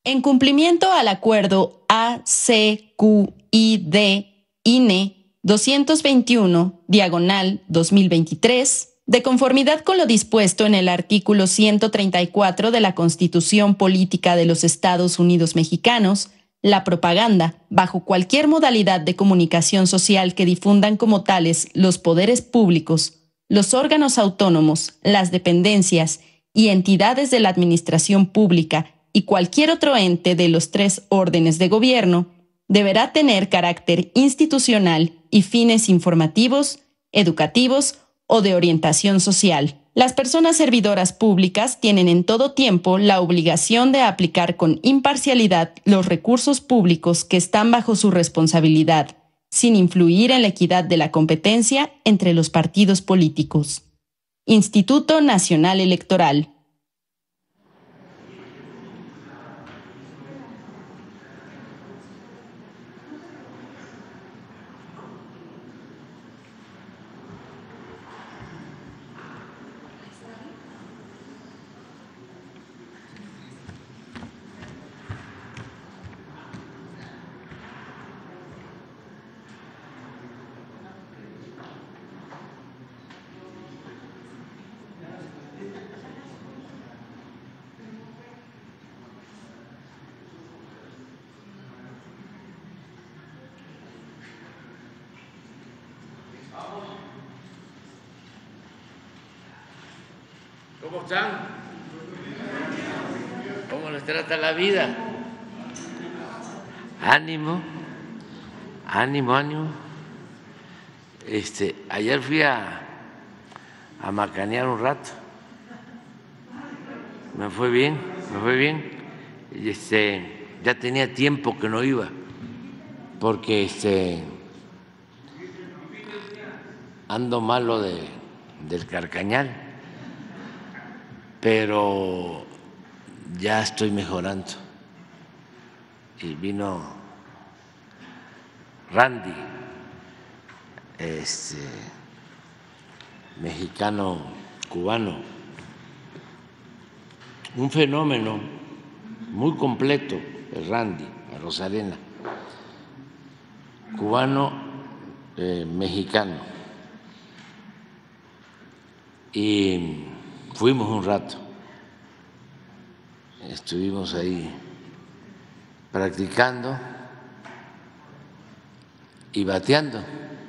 En cumplimiento al acuerdo ACQID-INE 221/2023, de conformidad con lo dispuesto en el artículo 134 de la Constitución Política de los Estados Unidos Mexicanos, la propaganda, bajo cualquier modalidad de comunicación social que difundan como tales los poderes públicos, los órganos autónomos, las dependencias y entidades de la administración pública y cualquier otro ente de los tres órdenes de gobierno, deberá tener carácter institucional y fines informativos, educativos o de orientación social. Las personas servidoras públicas tienen en todo tiempo la obligación de aplicar con imparcialidad los recursos públicos que están bajo su responsabilidad, sin influir en la equidad de la competencia entre los partidos políticos. Instituto Nacional Electoral. ¿Cómo están? ¿Cómo les trata la vida? Ánimo, ánimo, ánimo. Ayer fui a macanear un rato. Me fue bien, me fue bien. Ya tenía tiempo que no iba, porque ando malo del carcañal, pero ya estoy mejorando. Y vino Randy, mexicano cubano, un fenómeno muy completo, el Randy Rosarena, cubano mexicano, y fuimos un rato, estuvimos ahí practicando y bateando.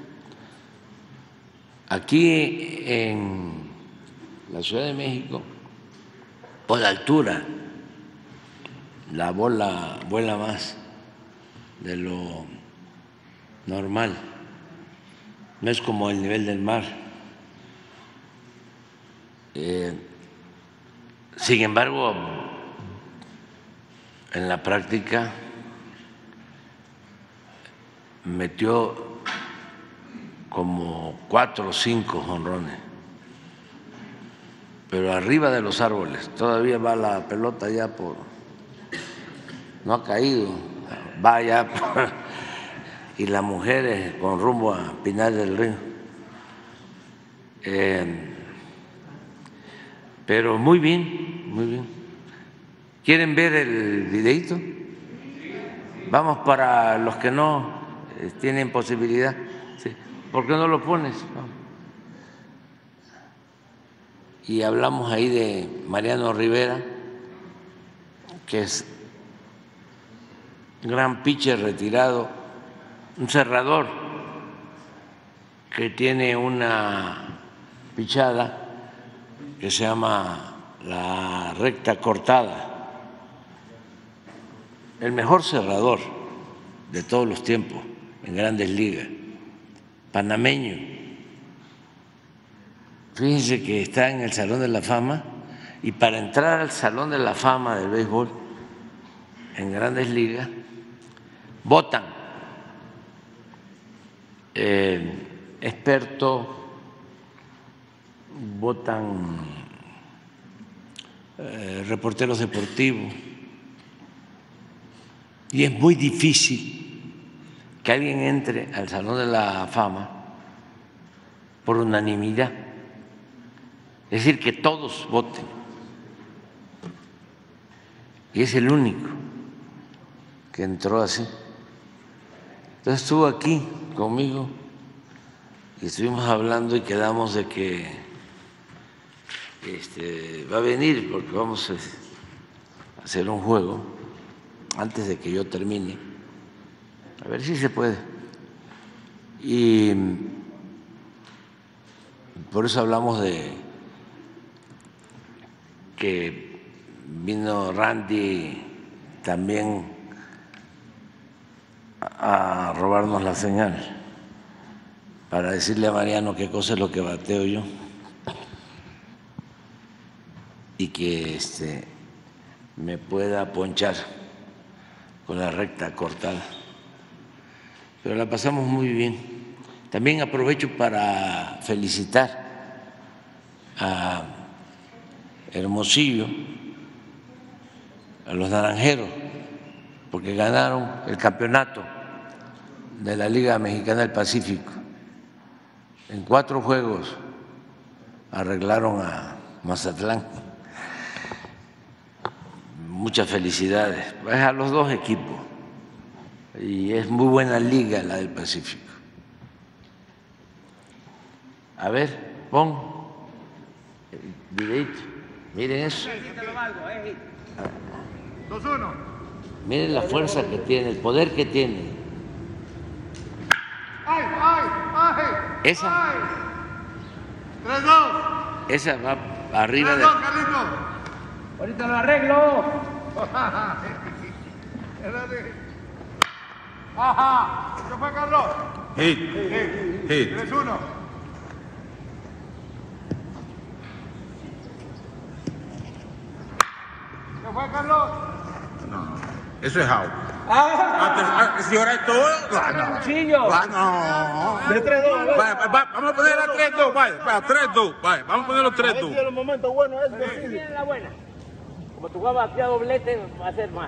Aquí en la Ciudad de México, por la altura, la bola vuela más de lo normal, no es como el nivel del mar. Sin embargo, en la práctica metió como 4 o 5 jonrones, pero arriba de los árboles. Todavía va la pelota ya no ha caído, va ya y las mujeres con rumbo a Pinar del Río. Pero muy bien, muy bien. ¿Quieren ver el videíto? Vamos, para los que no tienen posibilidad. Sí. ¿Por qué no lo pones? Y hablamos ahí de Mariano Rivera, que es un gran pitcher retirado, un cerrador que tiene una pichada que se llama la recta cortada, el mejor cerrador de todos los tiempos en Grandes Ligas, panameño. Fíjense que está en el Salón de la Fama, y para entrar al Salón de la Fama del béisbol en Grandes Ligas votan expertos, votan reporteros deportivos, y es muy difícil que alguien entre al Salón de la Fama por unanimidad, es decir, que todos voten, y es el único que entró así. Entonces estuvo aquí conmigo y estuvimos hablando y quedamos de que va a venir porque vamos a hacer un juego antes de que yo termine, a ver si se puede. Y por eso hablamos de que vino Randy también a robarnos la señal para decirle a Mariano qué cosa es lo que bateo yo y que me pueda ponchar con la recta cortada. Pero la pasamos muy bien. También aprovecho para felicitar a Hermosillo, a los Naranjeros, porque ganaron el campeonato de la Liga Mexicana del Pacífico. En 4 juegos arreglaron a Mazatlán. Muchas felicidades a los 2 equipos y es muy buena liga la del Pacífico. A ver, pon el videito, miren eso. 2-1. Miren la fuerza que tiene, el poder que tiene. ¡Ay, ay, ay! Esa, ¡Ay! 3-2. esa va arriba de... 3-2, Carlito. Ahorita lo arreglo. Ajá. ¿Qué fue, Carlos? Hit. Hit. 3-1. ¿Qué fue, Carlos? Eso es out. Si ahora es todo, no. Cuchillo. No. De 3-2. Vamos a poner a 3-2, vaya, 3-2, vaya, vamos a ponerlo 3-2. En el momento bueno es decir. La buena. Como tu guapa hacía doblete, va a ser más.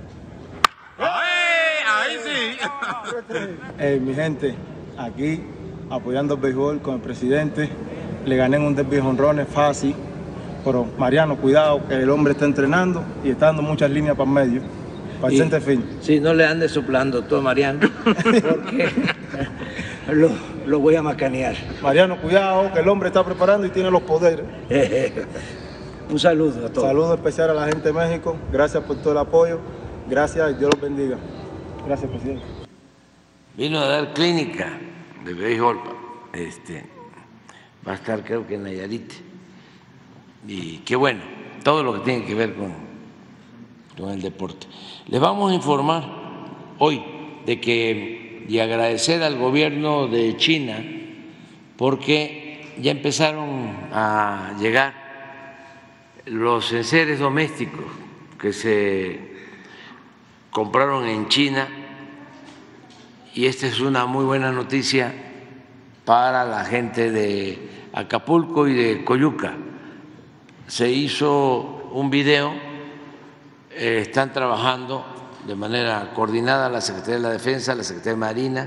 Ahí sí. Mi gente, aquí apoyando el béisbol con el presidente, le gané en un derbi de jonrones fácil, pero Mariano, cuidado, que el hombre está entrenando y está dando muchas líneas para el medio, para el center field. Sí, no le andes soplando tú a Mariano, porque lo voy a macanear. Mariano, cuidado, que el hombre está preparando y tiene los poderes. Un saludo a todos. Saludo especial a la gente de México, gracias por todo el apoyo, gracias y Dios los bendiga. Gracias, presidente. Vino a dar clínica de béisbol, va a estar creo que en Nayarit. Y qué bueno, todo lo que tiene que ver con el deporte. Les vamos a informar hoy de que, y agradecer al gobierno de China, porque ya empezaron a llegar los enseres domésticos que se compraron en China, y esta es una muy buena noticia para la gente de Acapulco y de Coyuca. Se hizo un video, están trabajando de manera coordinada la Secretaría de la Defensa, la Secretaría de Marina,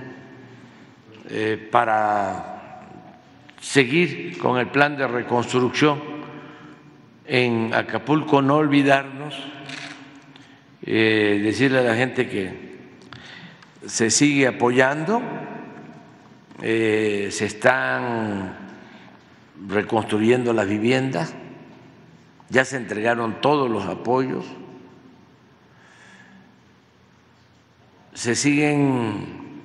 para seguir con el plan de reconstrucción en Acapulco, no olvidarnos, decirle a la gente que se sigue apoyando, se están reconstruyendo las viviendas, ya se entregaron todos los apoyos, se siguen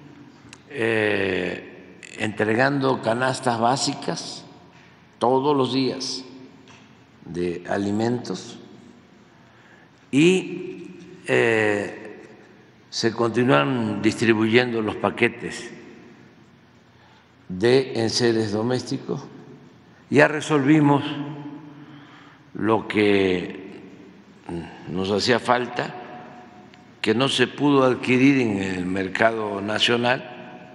entregando canastas básicas todos los días de alimentos y se continúan distribuyendo los paquetes de enseres domésticos. Ya resolvimos lo que nos hacía falta, que no se pudo adquirir en el mercado nacional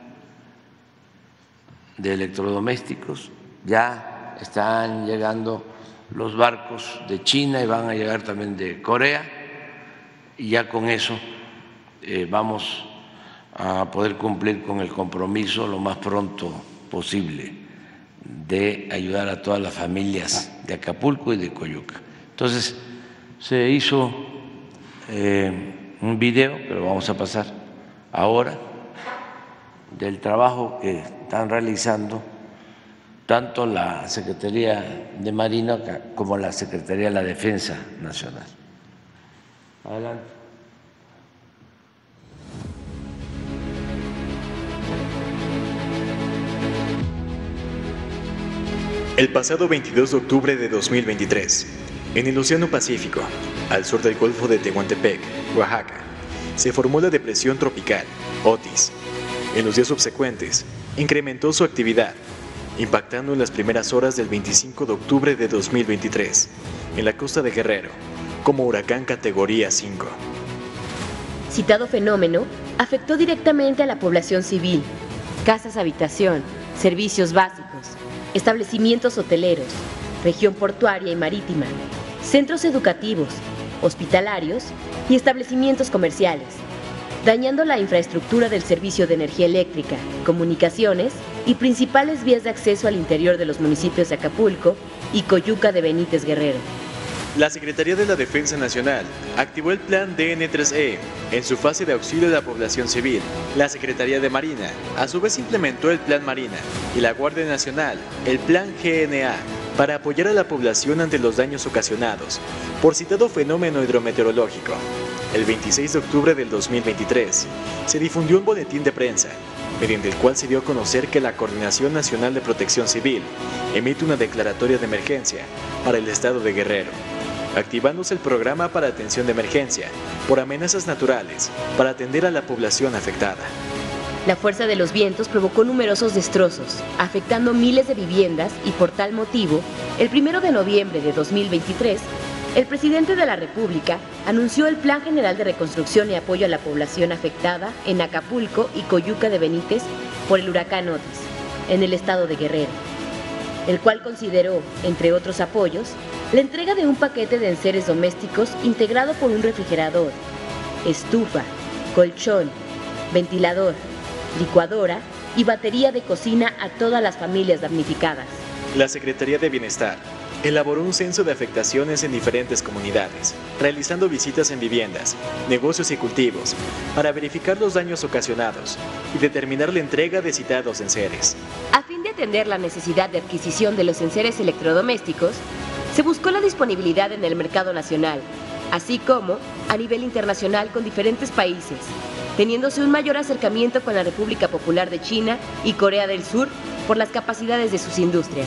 de electrodomésticos. Ya están llegando los barcos de China y van a llegar también de Corea, y ya con eso vamos a poder cumplir con el compromiso lo más pronto posible de ayudar a todas las familias de Acapulco y de Coyuca. Entonces, se hizo un video que lo vamos a pasar ahora del trabajo que están realizando tanto la Secretaría de Marina como la Secretaría de la Defensa Nacional. Adelante. El pasado 22 de octubre de 2023, en el Océano Pacífico, al sur del Golfo de Tehuantepec, Oaxaca, se formó la depresión tropical, Otis. En los días subsecuentes, incrementó su actividad, impactando en las primeras horas del 25 de octubre de 2023, en la costa de Guerrero, como huracán categoría 5. Citado fenómeno afectó directamente a la población civil, casas habitación, servicios básicos, establecimientos hoteleros, región portuaria y marítima, centros educativos, hospitalarios y establecimientos comerciales, dañando la infraestructura del servicio de energía eléctrica, comunicaciones y principales vías de acceso al interior de los municipios de Acapulco y Coyuca de Benítez Guerrero. La Secretaría de la Defensa Nacional activó el Plan DN3E en su fase de auxilio a la población civil. La Secretaría de Marina, a su vez, implementó el Plan Marina y la Guardia Nacional, el Plan GNA, para apoyar a la población ante los daños ocasionados por citado fenómeno hidrometeorológico. El 26 de octubre del 2023 se difundió un boletín de prensa, mediante el cual se dio a conocer que la Coordinación Nacional de Protección Civil emite una declaratoria de emergencia para el estado de Guerrero, activándose el programa para atención de emergencia por amenazas naturales para atender a la población afectada. La fuerza de los vientos provocó numerosos destrozos, afectando miles de viviendas y por tal motivo, el 1 de noviembre de 2023, el presidente de la República anunció el Plan General de Reconstrucción y Apoyo a la Población Afectada en Acapulco y Coyuca de Benítez por el huracán Otis, en el estado de Guerrero, el cual consideró, entre otros apoyos, la entrega de un paquete de enseres domésticos integrado por un refrigerador, estufa, colchón, ventilador, licuadora y batería de cocina a todas las familias damnificadas. La Secretaría de Bienestar elaboró un censo de afectaciones en diferentes comunidades, realizando visitas en viviendas, negocios y cultivos, para verificar los daños ocasionados y determinar la entrega de citados enseres. A fin de atender la necesidad de adquisición de los enseres electrodomésticos, se buscó la disponibilidad en el mercado nacional, así como a nivel internacional con diferentes países, teniéndose un mayor acercamiento con la República Popular de China y Corea del Sur por las capacidades de sus industrias.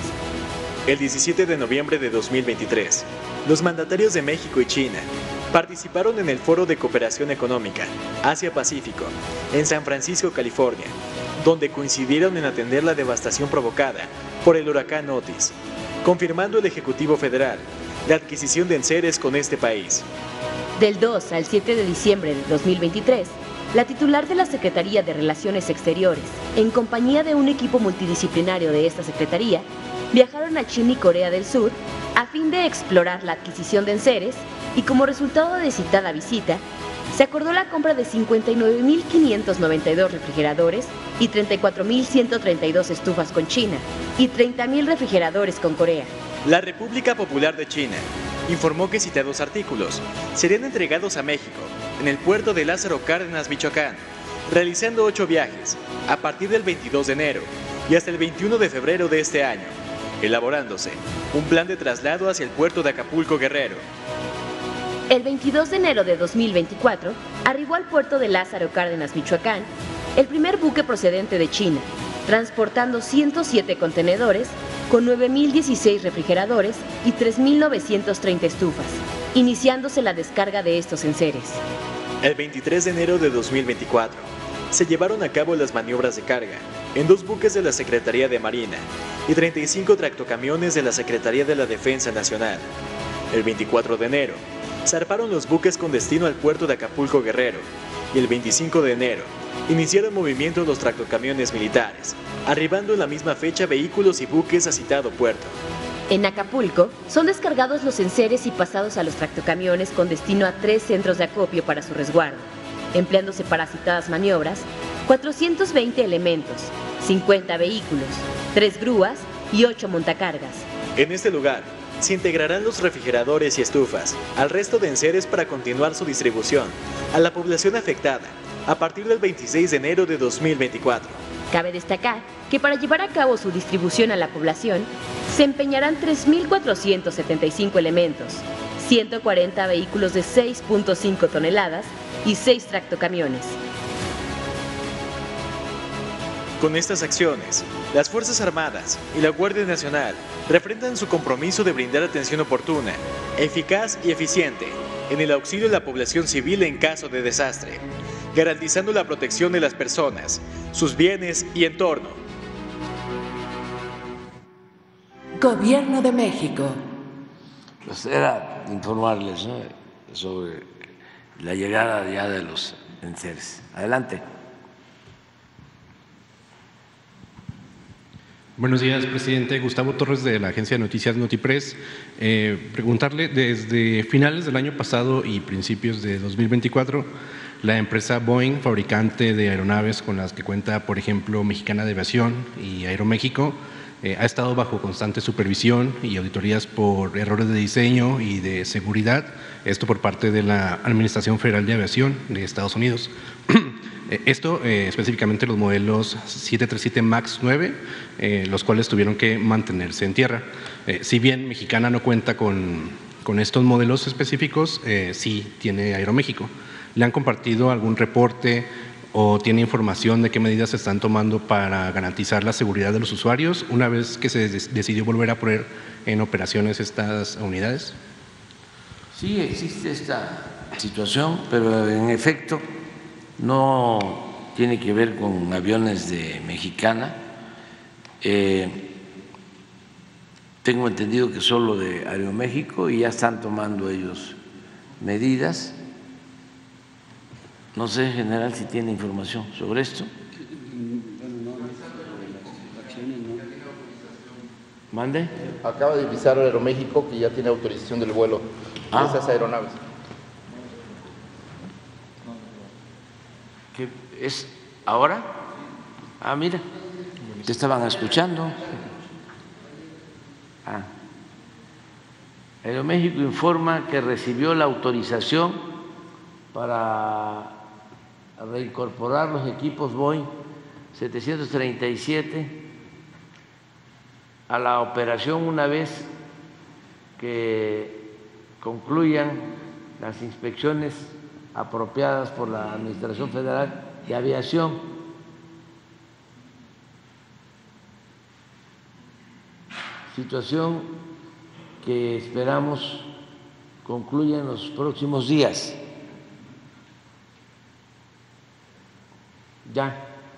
El 17 de noviembre de 2023, los mandatarios de México y China participaron en el Foro de Cooperación Económica Asia-Pacífico en San Francisco, California, donde coincidieron en atender la devastación provocada por el huracán Otis, confirmando el Ejecutivo Federal la adquisición de enseres con este país. Del 2 al 7 de diciembre de 2023, la titular de la Secretaría de Relaciones Exteriores, en compañía de un equipo multidisciplinario de esta Secretaría, viajaron a China y Corea del Sur a fin de explorar la adquisición de enseres y como resultado de citada visita, se acordó la compra de 59.592 refrigeradores y 34.132 estufas con China y 30.000 refrigeradores con Corea. La República Popular de China informó que citados artículos serían entregados a México en el puerto de Lázaro Cárdenas, Michoacán, realizando 8 viajes a partir del 22 de enero y hasta el 21 de febrero de este año, elaborándose un plan de traslado hacia el puerto de Acapulco, Guerrero. El 22 de enero de 2024 arribó al puerto de Lázaro Cárdenas, Michoacán, el primer buque procedente de China, transportando 107 contenedores con 9.016 refrigeradores y 3.930 estufas, iniciándose la descarga de estos enseres. El 23 de enero de 2024 se llevaron a cabo las maniobras de carga en 2 buques de la Secretaría de Marina y 35 tractocamiones de la Secretaría de la Defensa Nacional. El 24 de enero zarparon los buques con destino al puerto de Acapulco, Guerrero, y el 25 de enero iniciaron movimiento los tractocamiones militares, arribando en la misma fecha vehículos y buques a citado puerto. En Acapulco son descargados los enseres y pasados a los tractocamiones con destino a 3 centros de acopio para su resguardo, empleándose para citadas maniobras 420 elementos, 50 vehículos, 3 grúas y 8 montacargas. En este lugar se integrarán los refrigeradores y estufas al resto de enseres para continuar su distribución a la población afectada a partir del 26 de enero de 2024. Cabe destacar que para llevar a cabo su distribución a la población, se empeñarán 3.475 elementos, 140 vehículos de 6.5 toneladas y 6 tractocamiones. Con estas acciones, las Fuerzas Armadas y la Guardia Nacional refrendan su compromiso de brindar atención oportuna, eficaz y eficiente en el auxilio a la población civil en caso de desastre, garantizando la protección de las personas, sus bienes y entorno. Gobierno de México. Pues era informarles, ¿no?, sobre la llegada ya de los enseres. Adelante. Buenos días, presidente. Gustavo Torres, de la agencia de noticias Notipress. Preguntarle, desde finales del año pasado y principios de 2024, la empresa Boeing, fabricante de aeronaves con las que cuenta, por ejemplo, Mexicana de Aviación y Aeroméxico, ha estado bajo constante supervisión y auditorías por errores de diseño y de seguridad, esto por parte de la Administración Federal de Aviación de Estados Unidos. Esto específicamente los modelos 737 MAX 9, los cuales tuvieron que mantenerse en tierra. Si bien Mexicana no cuenta con estos modelos específicos, sí tiene Aeroméxico. ¿Le han compartido algún reporte o tiene información de qué medidas se están tomando para garantizar la seguridad de los usuarios una vez que se decidió volver a poner en operaciones estas unidades? Sí, existe esta situación, pero en efecto no tiene que ver con aviones de Mexicana. Tengo entendido que solo de Aeroméxico, y ya están tomando ellos medidas. No sé, general, si tiene información sobre esto. ¿Mande? Acaba de avisar Aeroméxico que ya tiene autorización del vuelo de esas aeronaves. ¿Qué es ahora? Ah, mira, te estaban escuchando. Aeroméxico informa que recibió la autorización para reincorporar los equipos Boeing 737 a la operación una vez que concluyan las inspecciones apropiadas por la Administración Federal de Aviación. Situación que esperamos concluya en los próximos días. Ya.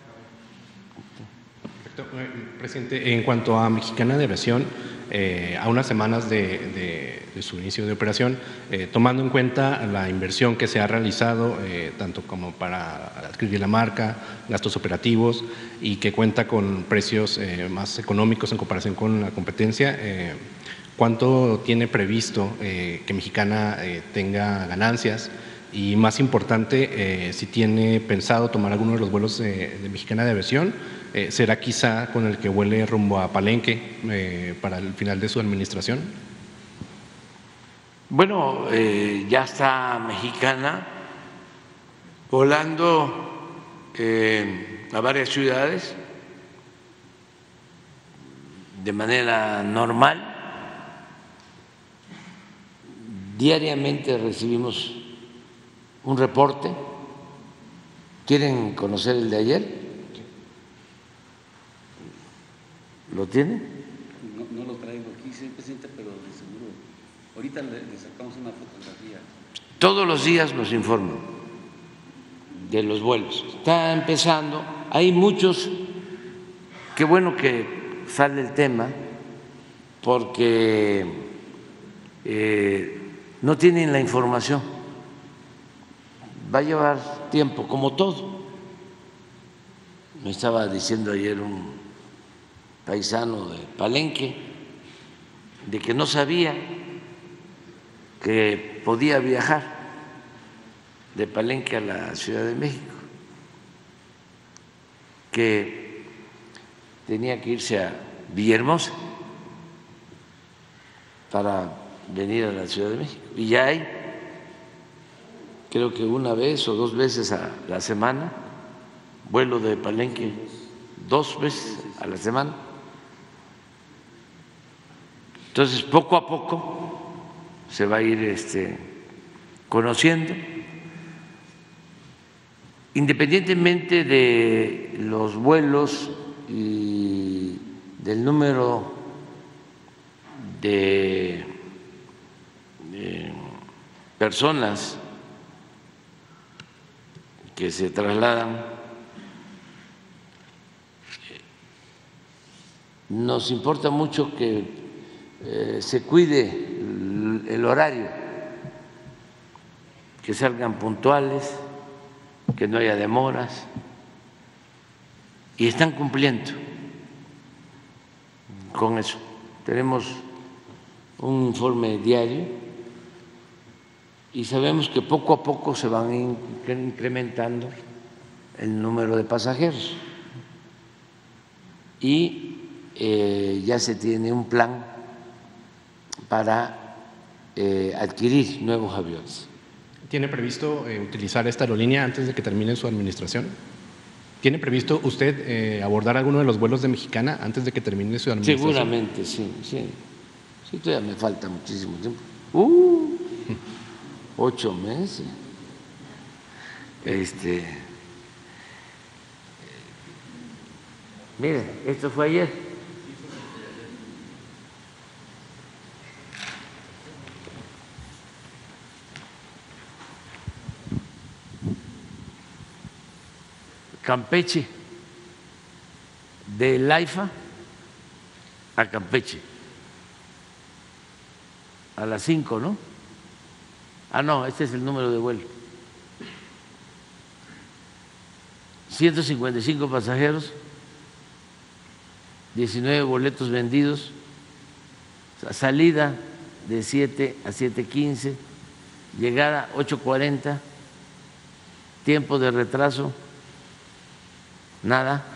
Perfecto. Presidente, en cuanto a Mexicana de Aviación, a unas semanas de su inicio de operación, tomando en cuenta la inversión que se ha realizado, tanto como para adquirir la marca, gastos operativos, y que cuenta con precios más económicos en comparación con la competencia, ¿cuánto tiene previsto que Mexicana tenga ganancias? Y más importante, si tiene pensado tomar alguno de los vuelos de Mexicana de Aviación, ¿será quizá con el que vuele rumbo a Palenque para el final de su administración? Bueno, ya está Mexicana volando a varias ciudades de manera normal. Diariamente recibimos un reporte. ¿Quieren conocer el de ayer? ¿Lo tienen? No lo traigo aquí, sí, presidente, pero de seguro. Ahorita le sacamos una fotografía. Todos los días nos informan de los vuelos. Está empezando, hay muchos, qué bueno que sale el tema, porque no tienen la información. Va a llevar tiempo, como todo. Me estaba diciendo ayer un paisano de Palenque de que no sabía que podía viajar de Palenque a la Ciudad de México, que tenía que irse a Villahermosa para venir a la Ciudad de México. Y ya hay, creo que una vez o 2 veces a la semana, vuelo de Palenque 2 veces a la semana. Entonces, poco a poco se va a ir conociendo, independientemente de los vuelos y del número de personas que se trasladan. Nos importa mucho que se cuide el horario, que salgan puntuales, que no haya demoras, y están cumpliendo con eso. Tenemos un informe diario y sabemos que poco a poco se van incrementando el número de pasajeros y ya se tiene un plan para adquirir nuevos aviones. ¿Tiene previsto utilizar esta aerolínea antes de que termine su administración? ¿Tiene previsto usted abordar alguno de los vuelos de Mexicana antes de que termine su administración? Seguramente, sí. Sí, todavía me falta muchísimo tiempo. 8 meses. Mire, esto fue ayer. Campeche, de Laifa a Campeche, a las 5, ¿no? No, este es el número de vuelo. 155 pasajeros, 19 boletos vendidos, salida de 7 a 7:15, llegada 8:40, tiempo de retraso nada.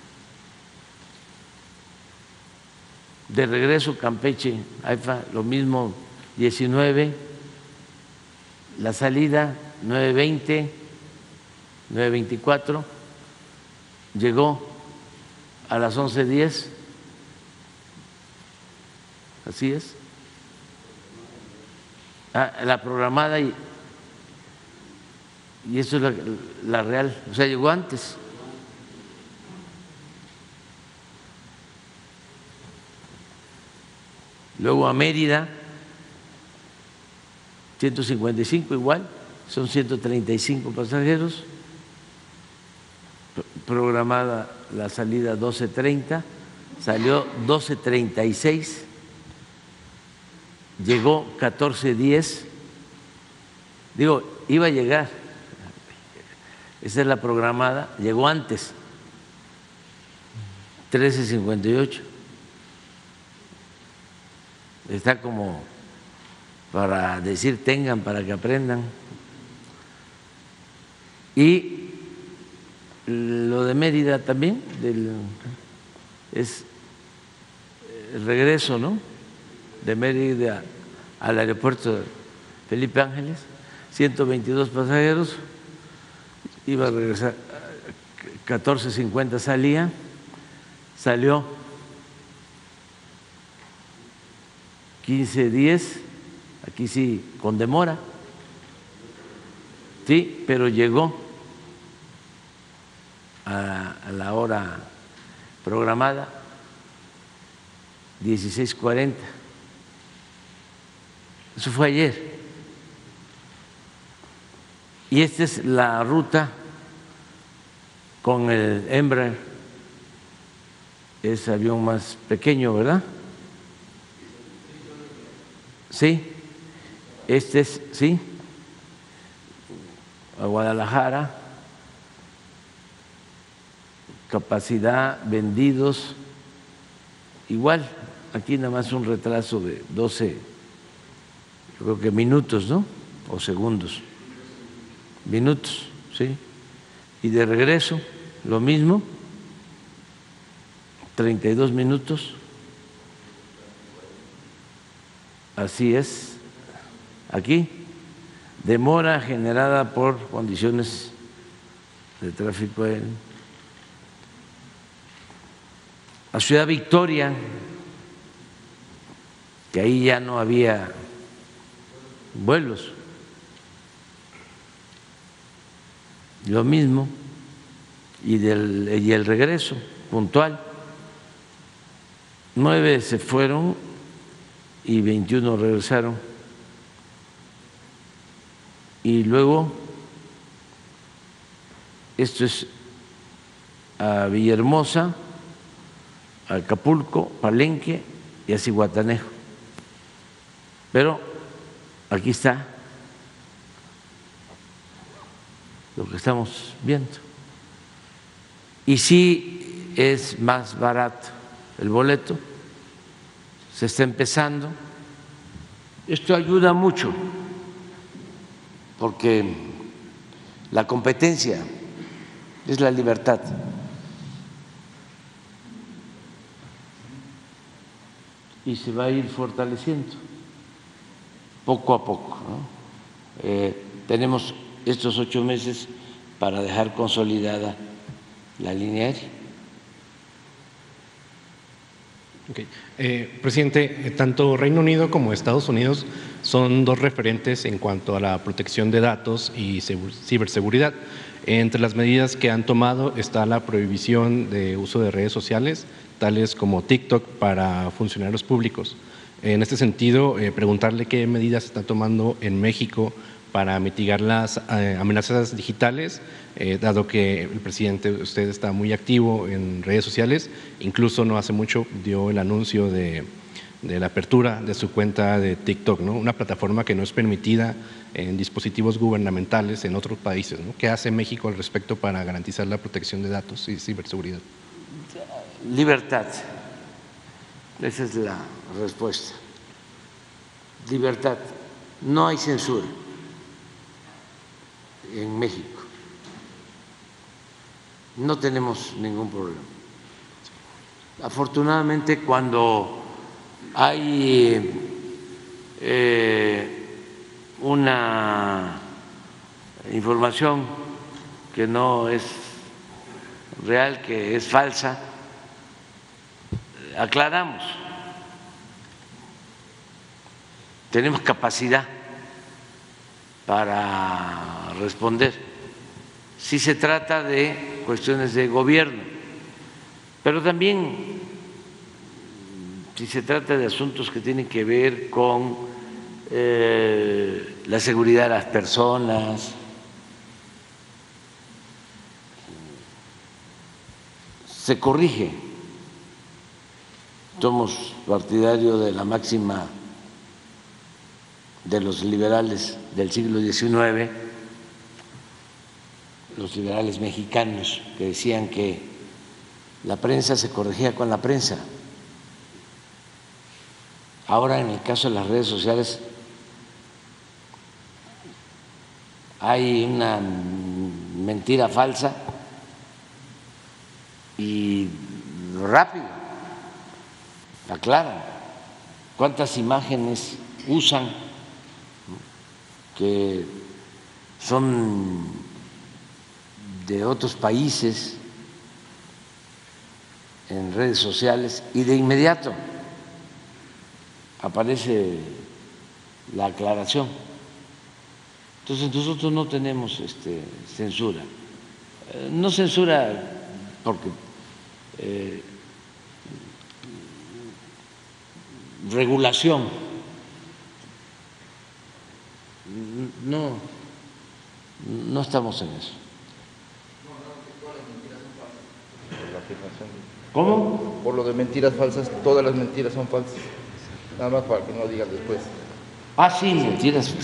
De regreso Campeche, Haifa, lo mismo, 19, la salida 9:20, 9:24, llegó a las 11:10, así es. La programada y eso es la real, o sea, llegó antes. Luego a Mérida, 155 igual, son 135 pasajeros, programada la salida 12:30, salió 12:36, llegó 14:10, iba a llegar, esa es la programada, llegó antes, 13:58. Está como para decir tengan para que aprendan. Y lo de Mérida también, es el regreso, ¿no?, de Mérida al aeropuerto Felipe Ángeles, 122 pasajeros, iba a regresar 14:50 salió 15:10, aquí sí con demora, sí, pero llegó a la hora programada, 16:40. Eso fue ayer. Y esta es la ruta con el Embraer, es avión más pequeño, ¿verdad? Sí, este es, sí, a Guadalajara, capacidad, vendidos, igual, aquí nada más un retraso de 12, yo creo que minutos, ¿no?, o segundos, minutos, sí, y de regreso, lo mismo, 32 minutos. así es, aquí, demora generada por condiciones de tráfico aéreo. A Ciudad Victoria, que ahí ya no había vuelos, lo mismo, y el regreso puntual, 9 se fueron y 21 regresaron. Y luego, esto es a Villahermosa, a Acapulco, Palenque y a Zihuatanejo. Pero aquí está lo que estamos viendo. Y sí es más barato el boleto, se está empezando. Esto ayuda mucho porque la competencia es la libertad. Y se va a ir fortaleciendo poco a poco, ¿no? Tenemos estos 8 meses para dejar consolidada la línea aérea. Okay. Presidente, tanto Reino Unido como Estados Unidos son dos referentes en cuanto a la protección de datos y ciberseguridad. Entre las medidas que han tomado está la prohibición de uso de redes sociales, tales como TikTok, para funcionarios públicos. En este sentido, preguntarle qué medidas está tomando en México para mitigar las amenazas digitales, dado que el presidente, usted está muy activo en redes sociales, incluso no hace mucho dio el anuncio de la apertura de su cuenta de TikTok, ¿no? Una plataforma que no es permitida en dispositivos gubernamentales en otros países, ¿no? ¿Qué hace México al respecto para garantizar la protección de datos y ciberseguridad? Libertad, esa es la respuesta. Libertad, no hay censura en México, no tenemos ningún problema. Afortunadamente, cuando hay una información que no es real, que es falsa, aclaramos. Tenemos capacidad para responder si se trata de cuestiones de gobierno, pero también si se trata de asuntos que tienen que ver con la seguridad de las personas, se corrige. Somos partidarios de la máxima de los liberales del siglo XIX, los liberales mexicanos, que decían que la prensa se corregía con la prensa. Ahora, en el caso de las redes sociales, hay una mentira falsa y rápido aclaran cuántas imágenes usan que son de otros países en redes sociales y de inmediato aparece la aclaración. Entonces nosotros no tenemos censura, no censura porque regulación, no estamos en eso. ¿Cómo? Por lo de mentiras falsas, todas las mentiras son falsas. Nada más para que no digan después. Ah, sí, mentiras.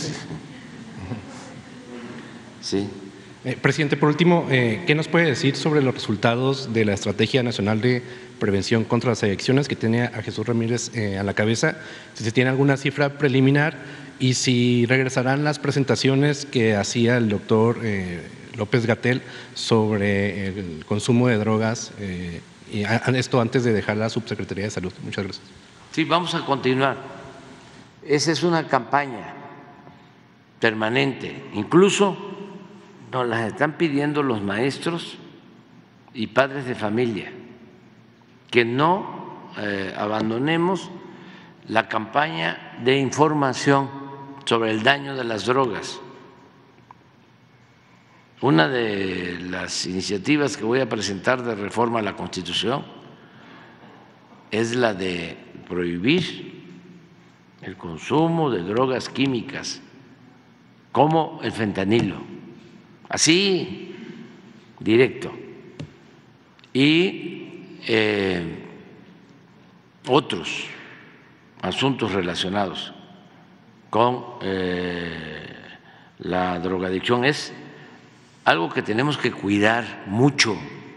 Sí. Presidente, por último, ¿qué nos puede decir sobre los resultados de la Estrategia Nacional de Prevención contra las Adicciones que tiene a Jesús Ramírez a la cabeza? Si se tiene alguna cifra preliminar y si regresarán las presentaciones que hacía el doctor López-Gatell sobre el consumo de drogas, y esto antes de dejar la Subsecretaría de Salud. Muchas gracias. Sí, vamos a continuar. esa es una campaña permanente, incluso nos las están pidiendo los maestros y padres de familia, que no abandonemos la campaña de información sobre el daño de las drogas. Una de las iniciativas que voy a presentar de reforma a la Constitución es la de prohibir el consumo de drogas químicas como el fentanilo, así directo, y otros asuntos relacionados con la drogadicción. Es algo que tenemos que cuidar mucho,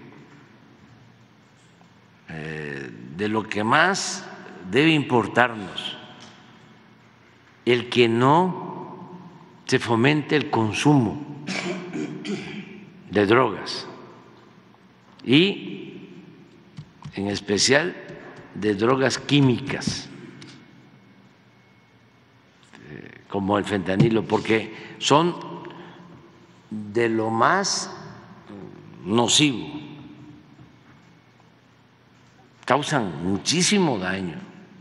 de lo que más debe importarnos, el que no se fomente el consumo de drogas y en especial de drogas químicas como el fentanilo, porque son de lo más nocivo, causan muchísimo daño.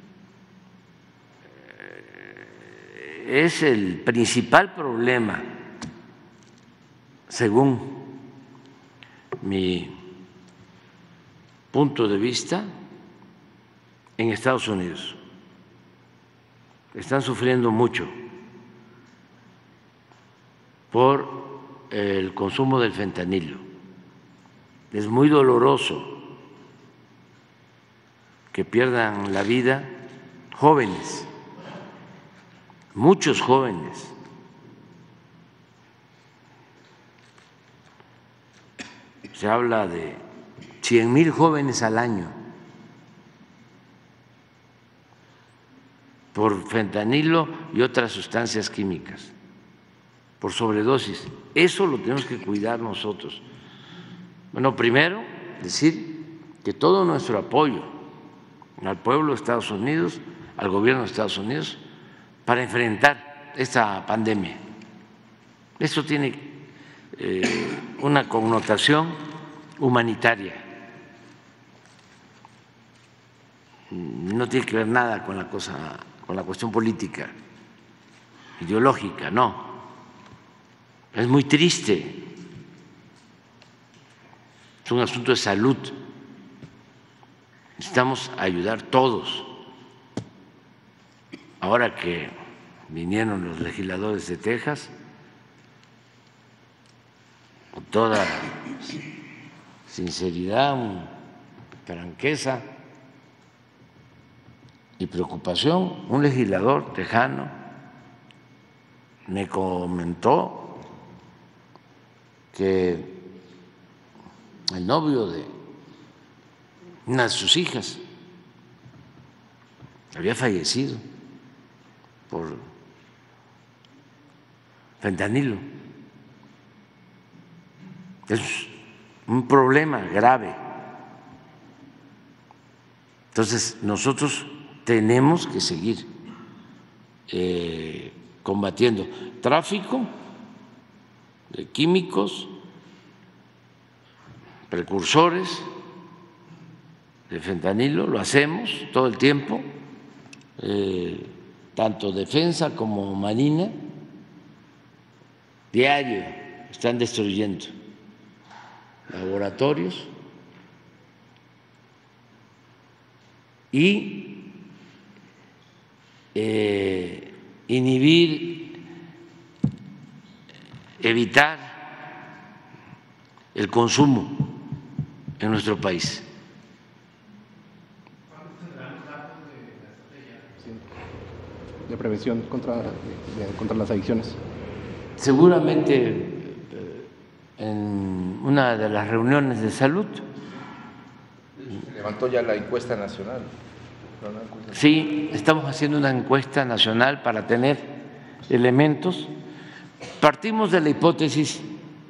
Es el principal problema, según mi punto de vista, en Estados Unidos. Están sufriendo mucho por el consumo del fentanilo. Es muy doloroso que pierdan la vida jóvenes, muchos jóvenes. Se habla de 100,000 jóvenes al año por fentanilo y otras sustancias químicas, por sobredosis. Eso lo tenemos que cuidar nosotros. Bueno, primero decir que todo nuestro apoyo al pueblo de Estados Unidos, al gobierno de Estados Unidos, para enfrentar esta pandemia. Esto tiene una connotación humanitaria, no tiene que ver nada con la cuestión política, ideológica, no. Es muy triste, es un asunto de salud. Necesitamos ayudar todos. Ahora que vinieron los legisladores de Texas, con toda sinceridad, franqueza y preocupación, un legislador tejano me comentó que el novio de una de sus hijas había fallecido por fentanilo. Es un problema grave. Entonces, nosotros tenemos que seguir combatiendo tráfico de químicos, precursores de fentanilo, lo hacemos todo el tiempo, tanto defensa como marina, diario están destruyendo laboratorios y inhibir, evitar el consumo en nuestro país. De prevención contra las adicciones. Seguramente en una de las reuniones de salud. Se levantó ya la encuesta nacional. Sí, estamos haciendo una encuesta nacional para tener elementos. Partimos de la hipótesis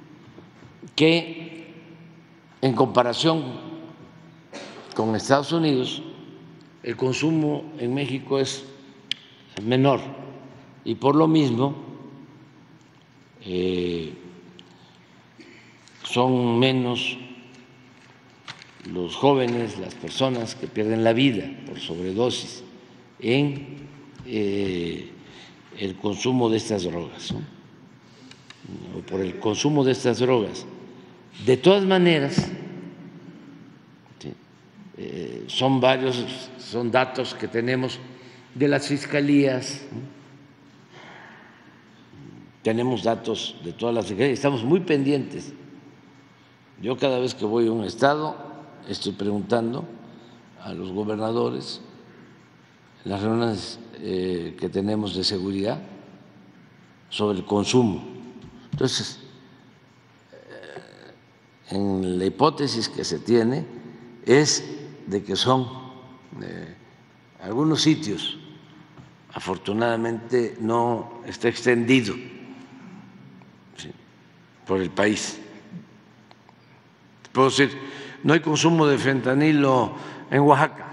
que en comparación con Estados Unidos, el consumo en México es menor y por lo mismo son menos los jóvenes, las personas que pierden la vida por sobredosis en el consumo de estas drogas, ¿no? O por el consumo de estas drogas. De todas maneras, ¿sí? Son datos que tenemos de las fiscalías, ¿no? Tenemos datos de todas las fiscalías, estamos muy pendientes. Yo cada vez que voy a un estado estoy preguntando a los gobernadores en las reuniones que tenemos de seguridad sobre el consumo. Entonces, en la hipótesis que se tiene es de que son algunos sitios, afortunadamente no está extendido, ¿sí?, por el país. Puedo decir, no hay consumo de fentanilo en Oaxaca,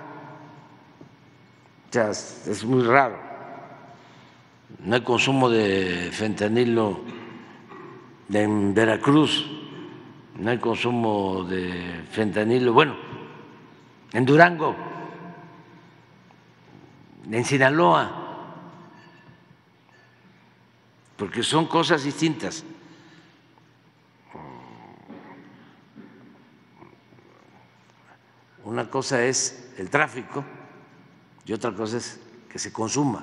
o sea, es muy raro. No hay consumo de fentanilo en Veracruz, no hay consumo de fentanilo, bueno, en Durango, en Sinaloa, porque son cosas distintas. Una cosa es el tráfico y otra cosa es que se consuma.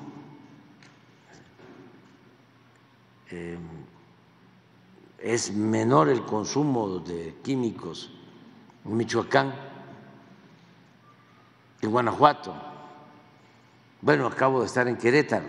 Es menor el consumo de químicos en Michoacán, en Guanajuato. Bueno, acabo de estar en Querétaro.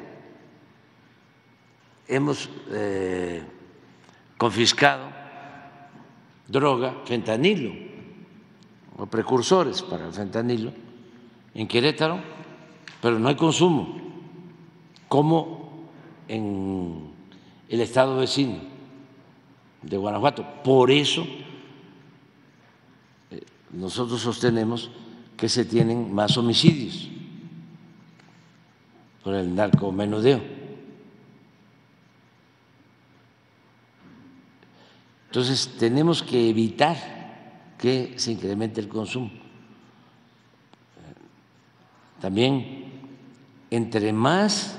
Hemos confiscado droga, fentanilo o precursores para el fentanilo en Querétaro, pero no hay consumo como en el estado vecino de Guanajuato. Por eso nosotros sostenemos que se tienen más homicidios por el narcomenudeo. Entonces tenemos que evitar que se incremente el consumo. También, entre más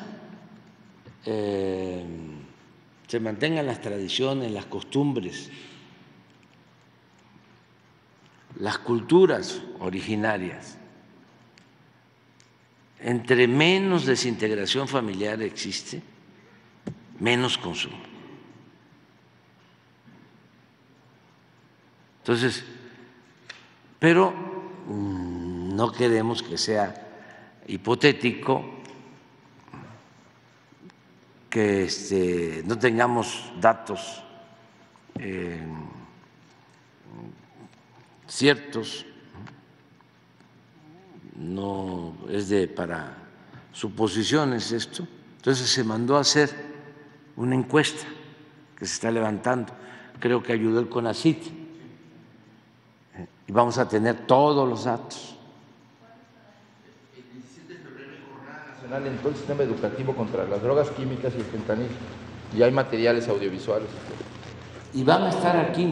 se mantengan las tradiciones, las costumbres, las culturas originarias, entre menos desintegración familiar existe, menos consumo. Entonces, pero no queremos que sea hipotético, que no tengamos datos ciertos, no es para suposiciones esto. Entonces se mandó a hacer una encuesta que se está levantando, creo que ayudó el CONACYT, y vamos a tener todos los datos. El 17 de febrero hay jornada nacional en todo el sistema educativo contra las drogas químicas y el fentanilo, y hay materiales audiovisuales. Y van a estar aquí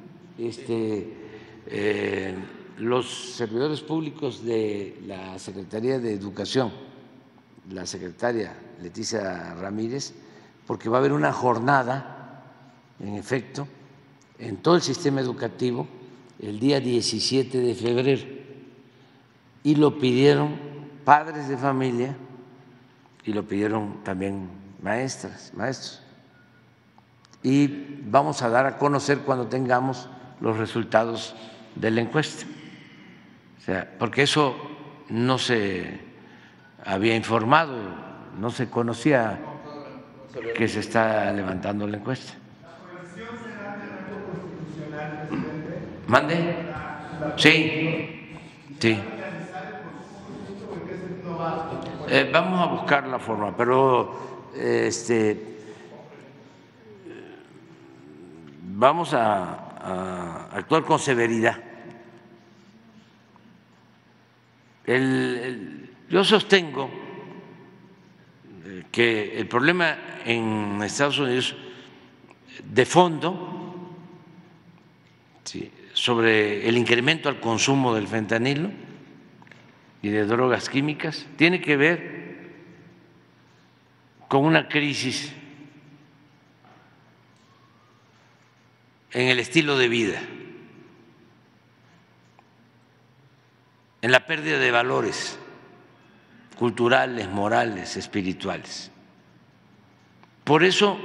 los servidores públicos de la Secretaría de Educación, la secretaria Leticia Ramírez, porque va a haber una jornada, en efecto, en todo el sistema educativo el día 17 de febrero, y lo pidieron padres de familia y lo pidieron también maestras, maestros, y vamos a dar a conocer cuando tengamos los resultados de la encuesta. O sea, porque eso no se había informado, no se conocía que se está levantando la encuesta. ¿Mande? Sí, sí. Vamos a buscar la forma, pero vamos a actuar con severidad. Yo sostengo que el problema en Estados Unidos de fondo, sí, sobre el incremento al consumo del fentanilo y de drogas químicas, tiene que ver con una crisis en el estilo de vida, en la pérdida de valores culturales, morales, espirituales. Por eso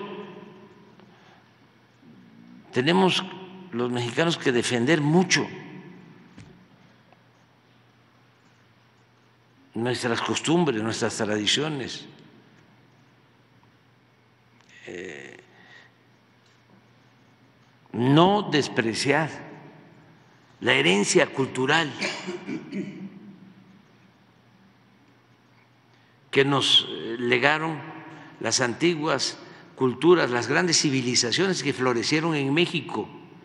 tenemos los mexicanos que defender mucho nuestras costumbres, nuestras tradiciones. No despreciar la herencia cultural que nos legaron las antiguas culturas, las grandes civilizaciones que florecieron en México,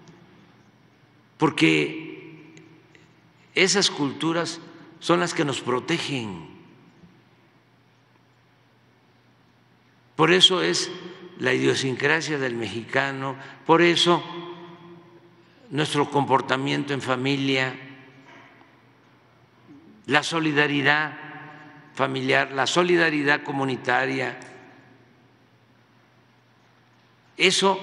porque esas culturas son las que nos protegen. Por eso es la idiosincrasia del mexicano, por eso nuestro comportamiento en familia, la solidaridad familiar, la solidaridad comunitaria. Eso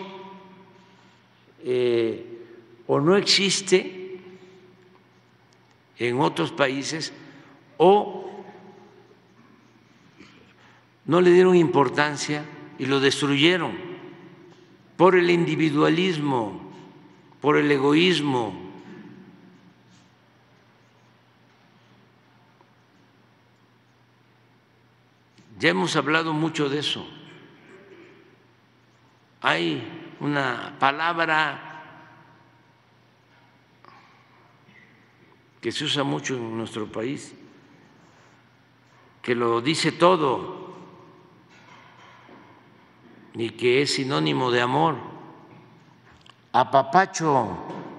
o no existe en otros países o no le dieron importancia y lo destruyeron por el individualismo, por el egoísmo. Ya hemos hablado mucho de eso. Hay una palabra que se usa mucho en nuestro país, que lo dice todo y que es sinónimo de amor: apapacho.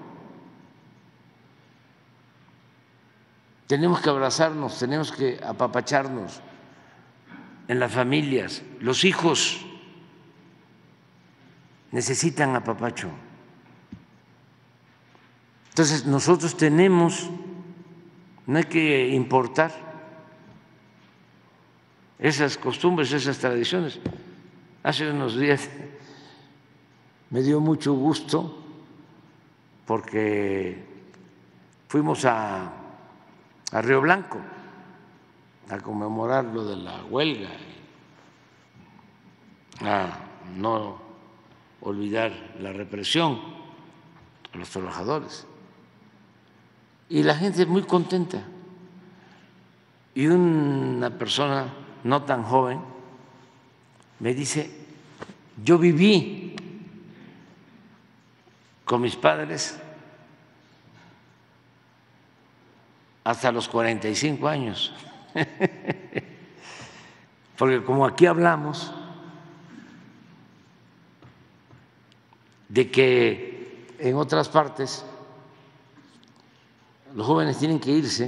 Tenemos que abrazarnos, tenemos que apapacharnos en las familias. Los hijos necesitan apapacho. Entonces nosotros tenemos, no hay que importar esas costumbres, esas tradiciones. Hace unos días me dio mucho gusto porque fuimos a Río Blanco a conmemorar lo de la huelga, a no olvidar la represión a los trabajadores. Y la gente es muy contenta. Y una persona no tan joven me dice: yo viví con mis padres hasta los 45 años. Porque como aquí hablamos de que en otras partes los jóvenes tienen que irse,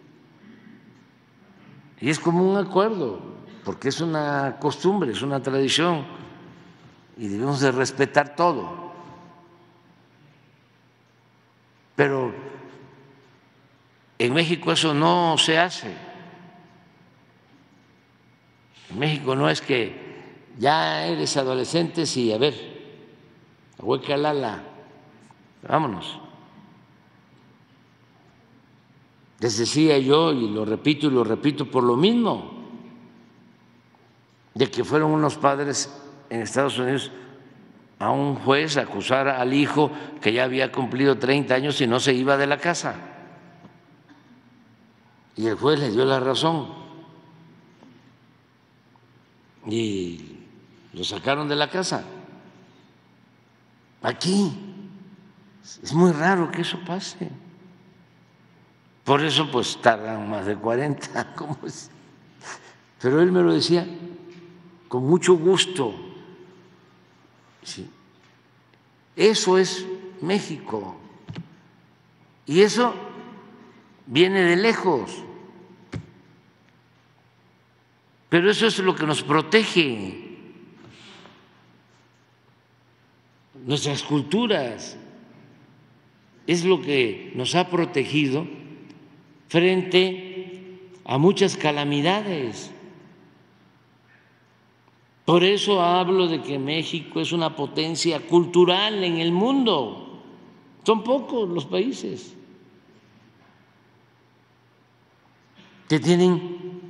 y es como un acuerdo, porque es una costumbre, es una tradición, y debemos de respetar todo. Pero en México eso no se hace. En México no es que ya eres adolescente y a ver, huecalala, vámonos. Les decía yo, y lo repito por lo mismo, de que fueron unos padres en Estados Unidos a un juez a acusar al hijo que ya había cumplido 30 años y no se iba de la casa. Y el juez le dio la razón. Y lo sacaron de la casa. Aquí es muy raro que eso pase. Por eso pues tardan más de 40. ¿Cómo es? Pero él me lo decía con mucho gusto. Sí. Eso es México. Y eso viene de lejos. Pero eso es lo que nos protege, nuestras culturas, es lo que nos ha protegido frente a muchas calamidades. Por eso hablo de que México es una potencia cultural en el mundo. Son pocos los países que tienen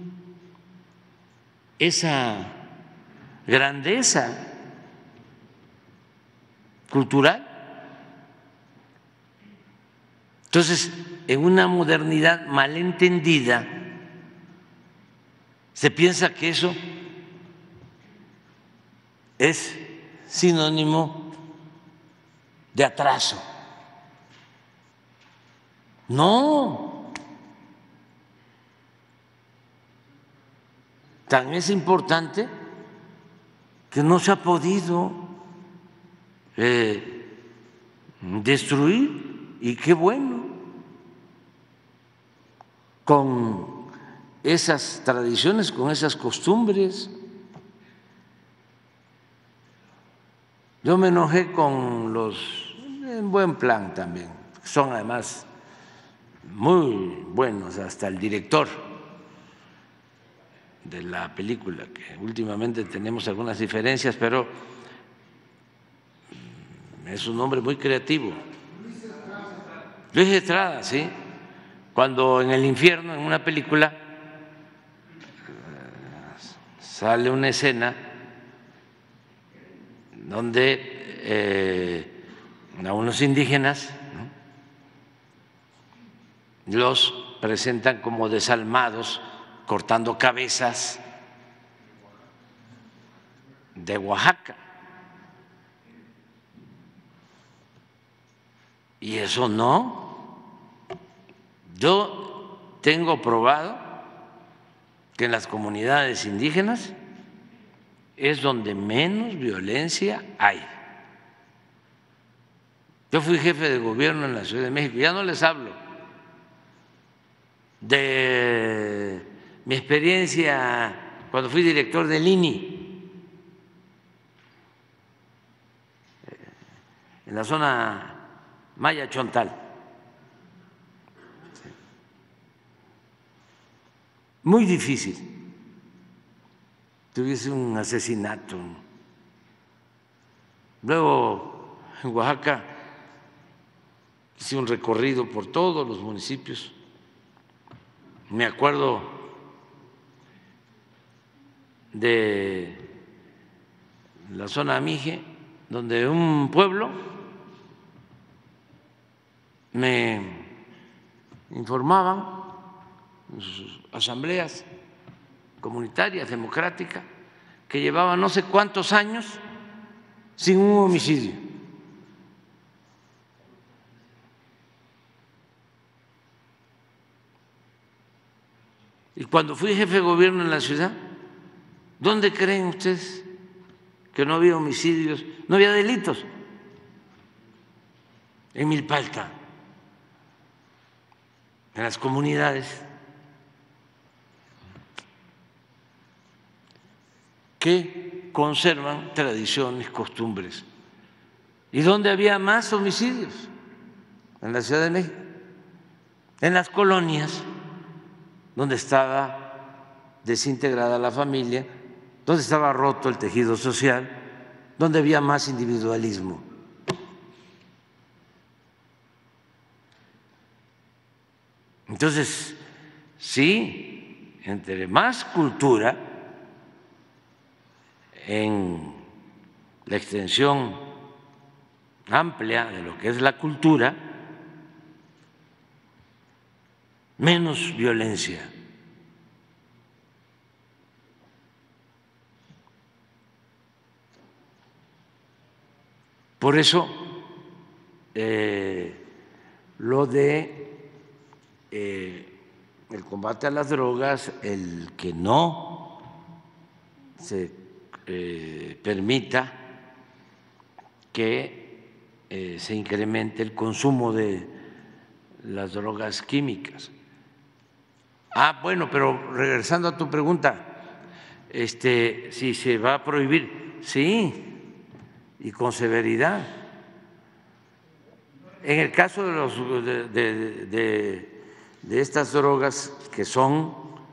esa grandeza cultural. Entonces, en una modernidad malentendida, se piensa que eso es sinónimo de atraso. No. Tan es importante que no se ha podido destruir, y qué bueno, con esas tradiciones, con esas costumbres. Yo me enojé con los, en buen plan también, son además muy buenos, hasta el director de la película, que últimamente tenemos algunas diferencias, pero es un hombre muy creativo. Luis Estrada, sí. Cuando en El Infierno, en una película, sale una escena donde a unos indígenas, ¿no?, los presentan como desalmados, cortando cabezas de Oaxaca. Y eso no. Yo tengo probado que en las comunidades indígenas es donde menos violencia hay. Yo fui jefe de gobierno en la Ciudad de México, ya no les hablo de mi experiencia cuando fui director del INI, en la zona Maya Chontal. Muy difícil. Tuviese un asesinato. Luego, en Oaxaca, hice un recorrido por todos los municipios. Me acuerdo de la zona Mije, donde un pueblo me informaban en sus asambleas comunitarias, democráticas, que llevaban no sé cuántos años sin un homicidio. Y cuando fui jefe de gobierno en la ciudad, ¿dónde creen ustedes que no había homicidios, no había delitos? En Milpalta, en las comunidades que conservan tradiciones, costumbres. ¿Y dónde había más homicidios? En la Ciudad de México, en las colonias, donde estaba desintegrada la familia, donde estaba roto el tejido social, donde había más individualismo. Entonces, sí, entre más cultura en la extensión amplia de lo que es la cultura, menos violencia. Por eso, lo de el combate a las drogas, el que no se permita que se incremente el consumo de las drogas químicas. Bueno, pero regresando a tu pregunta, si se va a prohibir, sí, y con severidad. En el caso de estas drogas que son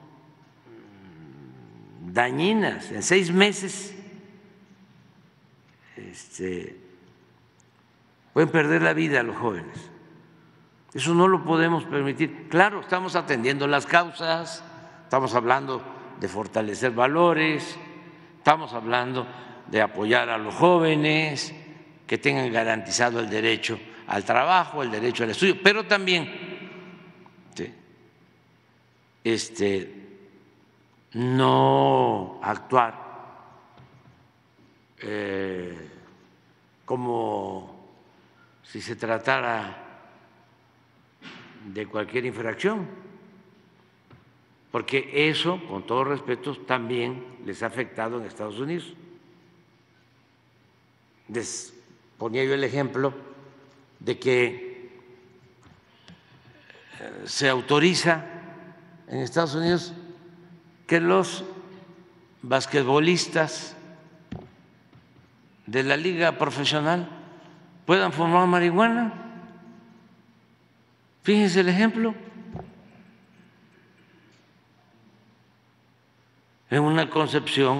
dañinas, en 6 meses pueden perder la vida a los jóvenes. Eso no lo podemos permitir. Claro, estamos atendiendo las causas, estamos hablando de fortalecer valores, estamos hablando de apoyar a los jóvenes, que tengan garantizado el derecho al trabajo, el derecho al estudio, pero también no actuar como si se tratara de cualquier infracción, porque eso, con todo respeto, también les ha afectado en Estados Unidos. Les ponía yo el ejemplo de que se autoriza en Estados Unidos que los basquetbolistas de la liga profesional puedan fumar marihuana. Fíjense el ejemplo. En una concepción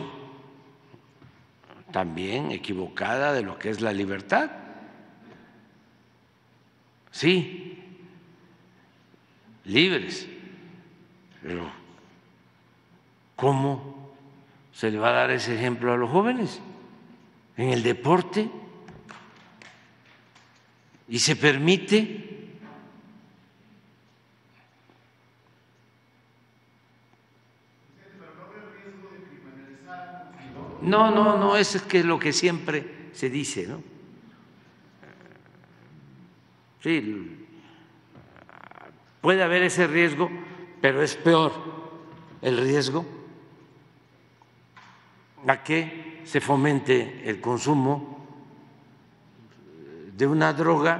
también equivocada de lo que es la libertad. Sí, libres, pero ¿cómo se le va a dar ese ejemplo a los jóvenes? En el deporte, y se permite. No, eso es que lo que siempre se dice, ¿no? Sí, puede haber ese riesgo, pero es peor el riesgo a que se fomente el consumo de una droga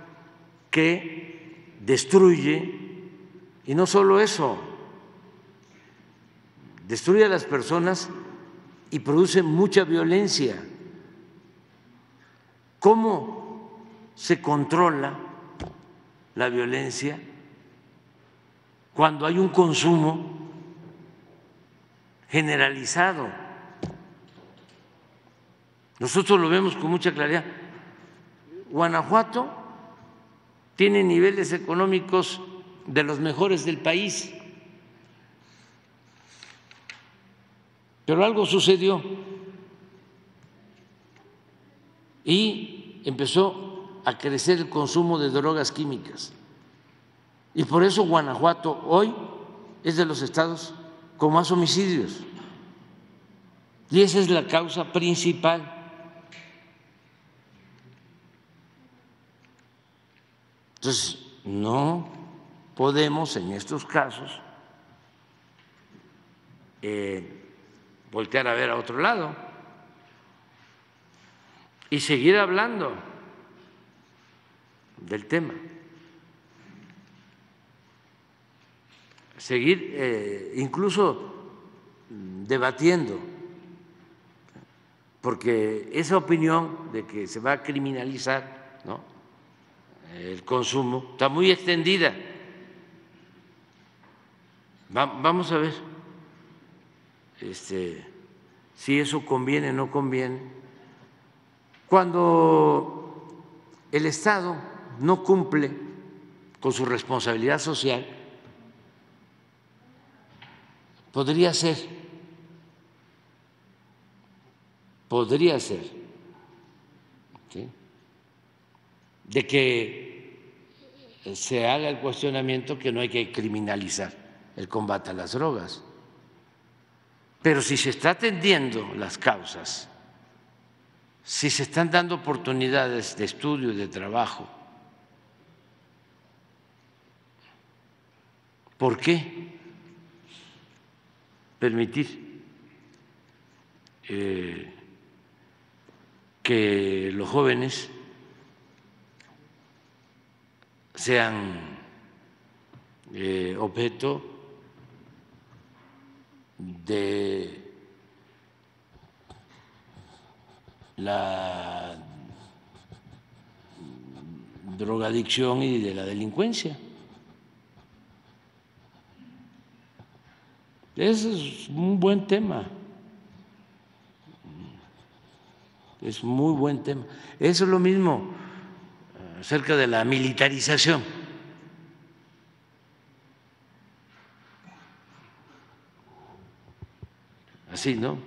que destruye, y no solo eso, destruye a las personas y produce mucha violencia. ¿Cómo se controla la violencia cuando hay un consumo generalizado? Nosotros lo vemos con mucha claridad. Guanajuato tiene niveles económicos de los mejores del país, pero algo sucedió y empezó a crecer el consumo de drogas químicas, y por eso Guanajuato hoy es de los estados con más homicidios, y esa es la causa principal. Entonces, no podemos en estos casos voltear a ver a otro lado y seguir hablando del tema, seguir incluso debatiendo, porque esa opinión de que se va a criminalizar, ¿no?, el consumo está muy extendida. Vamos a ver si eso conviene o no conviene. Cuando el Estado no cumple con su responsabilidad social, podría ser, ¿sí?, de que se haga el cuestionamiento que no hay que criminalizar el combate a las drogas. Pero si se está atendiendo las causas, si se están dando oportunidades de estudio y de trabajo, ¿por qué permitir que los jóvenes sean objeto de la drogadicción y de la delincuencia. Ese es un buen tema. Es muy buen tema. Eso es lo mismo acerca de la militarización. Así, ¿no?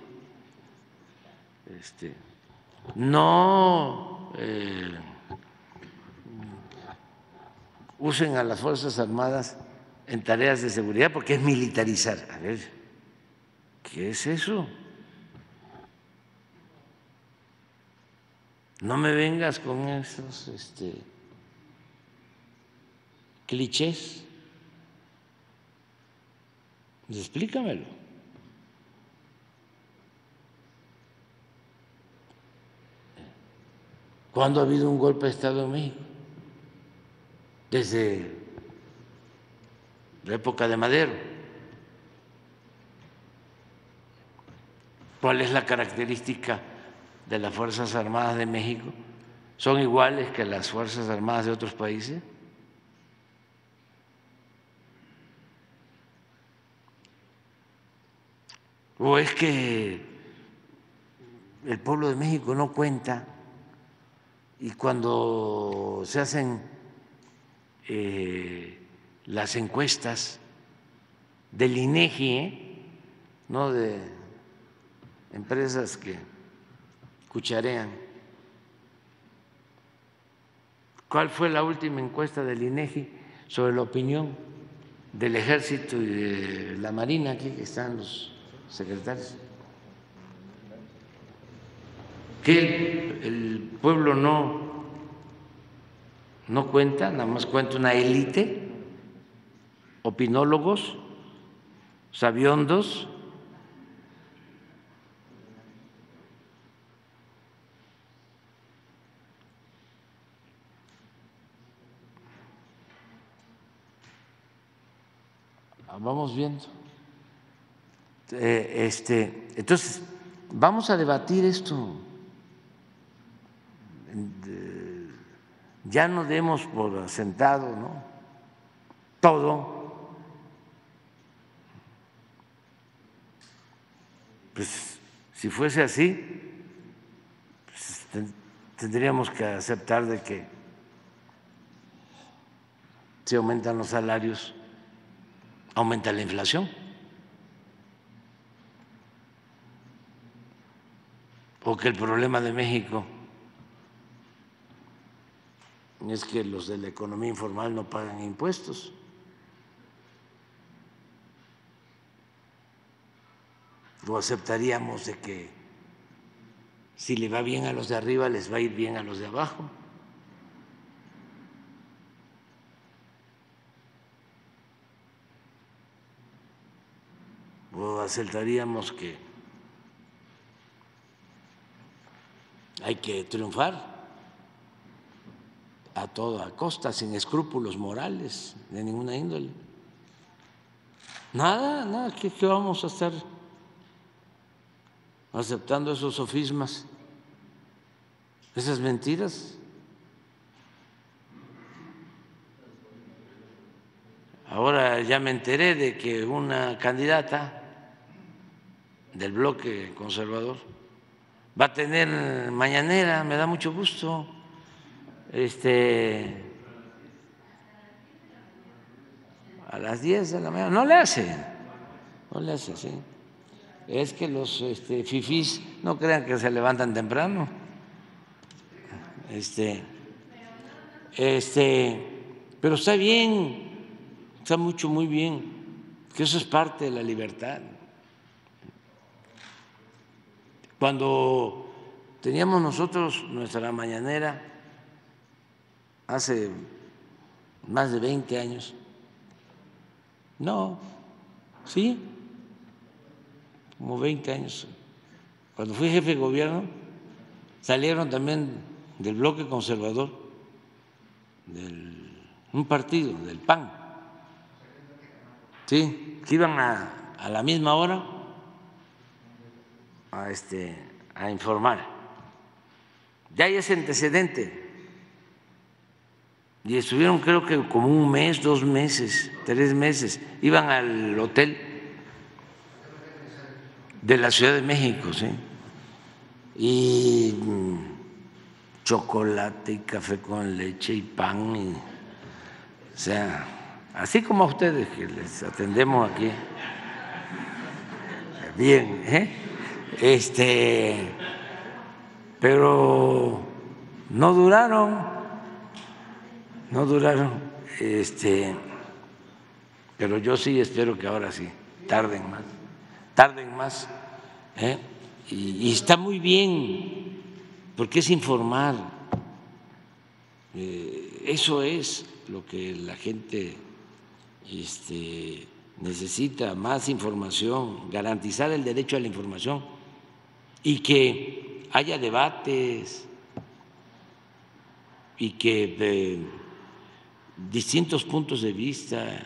No usen a las Fuerzas Armadas en tareas de seguridad porque es militarizar. A ver, ¿qué es eso? No me vengas con esos clichés. Explícamelo. ¿Cuándo ha habido un golpe de Estado en México? Desde la época de Madero. ¿Cuál es la característica de las Fuerzas Armadas de México? ¿Son iguales que las Fuerzas Armadas de otros países? ¿O es que el pueblo de México no cuenta y cuando se hacen las encuestas del INEGI, no de empresas que cucharean? ¿Cuál fue la última encuesta del INEGI sobre la opinión del Ejército y de la Marina? Aquí están los secretarios. Que el pueblo no cuenta, nada más cuenta una élite, opinólogos, sabiondos. Vamos viendo. Entonces, vamos a debatir esto. Ya no demos por sentado, ¿no?, todo. Pues si fuese así, pues, tendríamos que aceptar de que si aumentan los salarios, aumenta la inflación. O que el problema de México es que los de la economía informal no pagan impuestos. ¿O aceptaríamos de que si le va bien a los de arriba, les va a ir bien a los de abajo? ¿O aceptaríamos que hay que triunfar a toda costa, sin escrúpulos morales de ninguna índole? Nada, ¿qué vamos a estar aceptando esos sofismas, esas mentiras? Ahora ya me enteré de que una candidata del bloque conservador va a tener mañanera, me da mucho gusto. A las 10 de la mañana, no le hace, sí. Es que los fifís no crean que se levantan temprano. Pero está bien, está muy bien, que eso es parte de la libertad. Cuando teníamos nosotros nuestra mañanera hace más de 20 años, como 20 años, cuando fui jefe de gobierno, salieron también del bloque conservador, un partido, del PAN, que iban a la misma hora a informar. Ya hay ese antecedente. Y estuvieron creo que como un mes, 2 meses, 3 meses. Iban al hotel de la Ciudad de México, ¿sí? Y chocolate y café con leche y pan, o sea, así como a ustedes que les atendemos aquí. Bien, pero no duraron, pero yo sí espero que ahora sí tarden más, y está muy bien, porque es informar, eso es lo que la gente necesita, más información, garantizar el derecho a la información y que haya debates y que distintos puntos de vista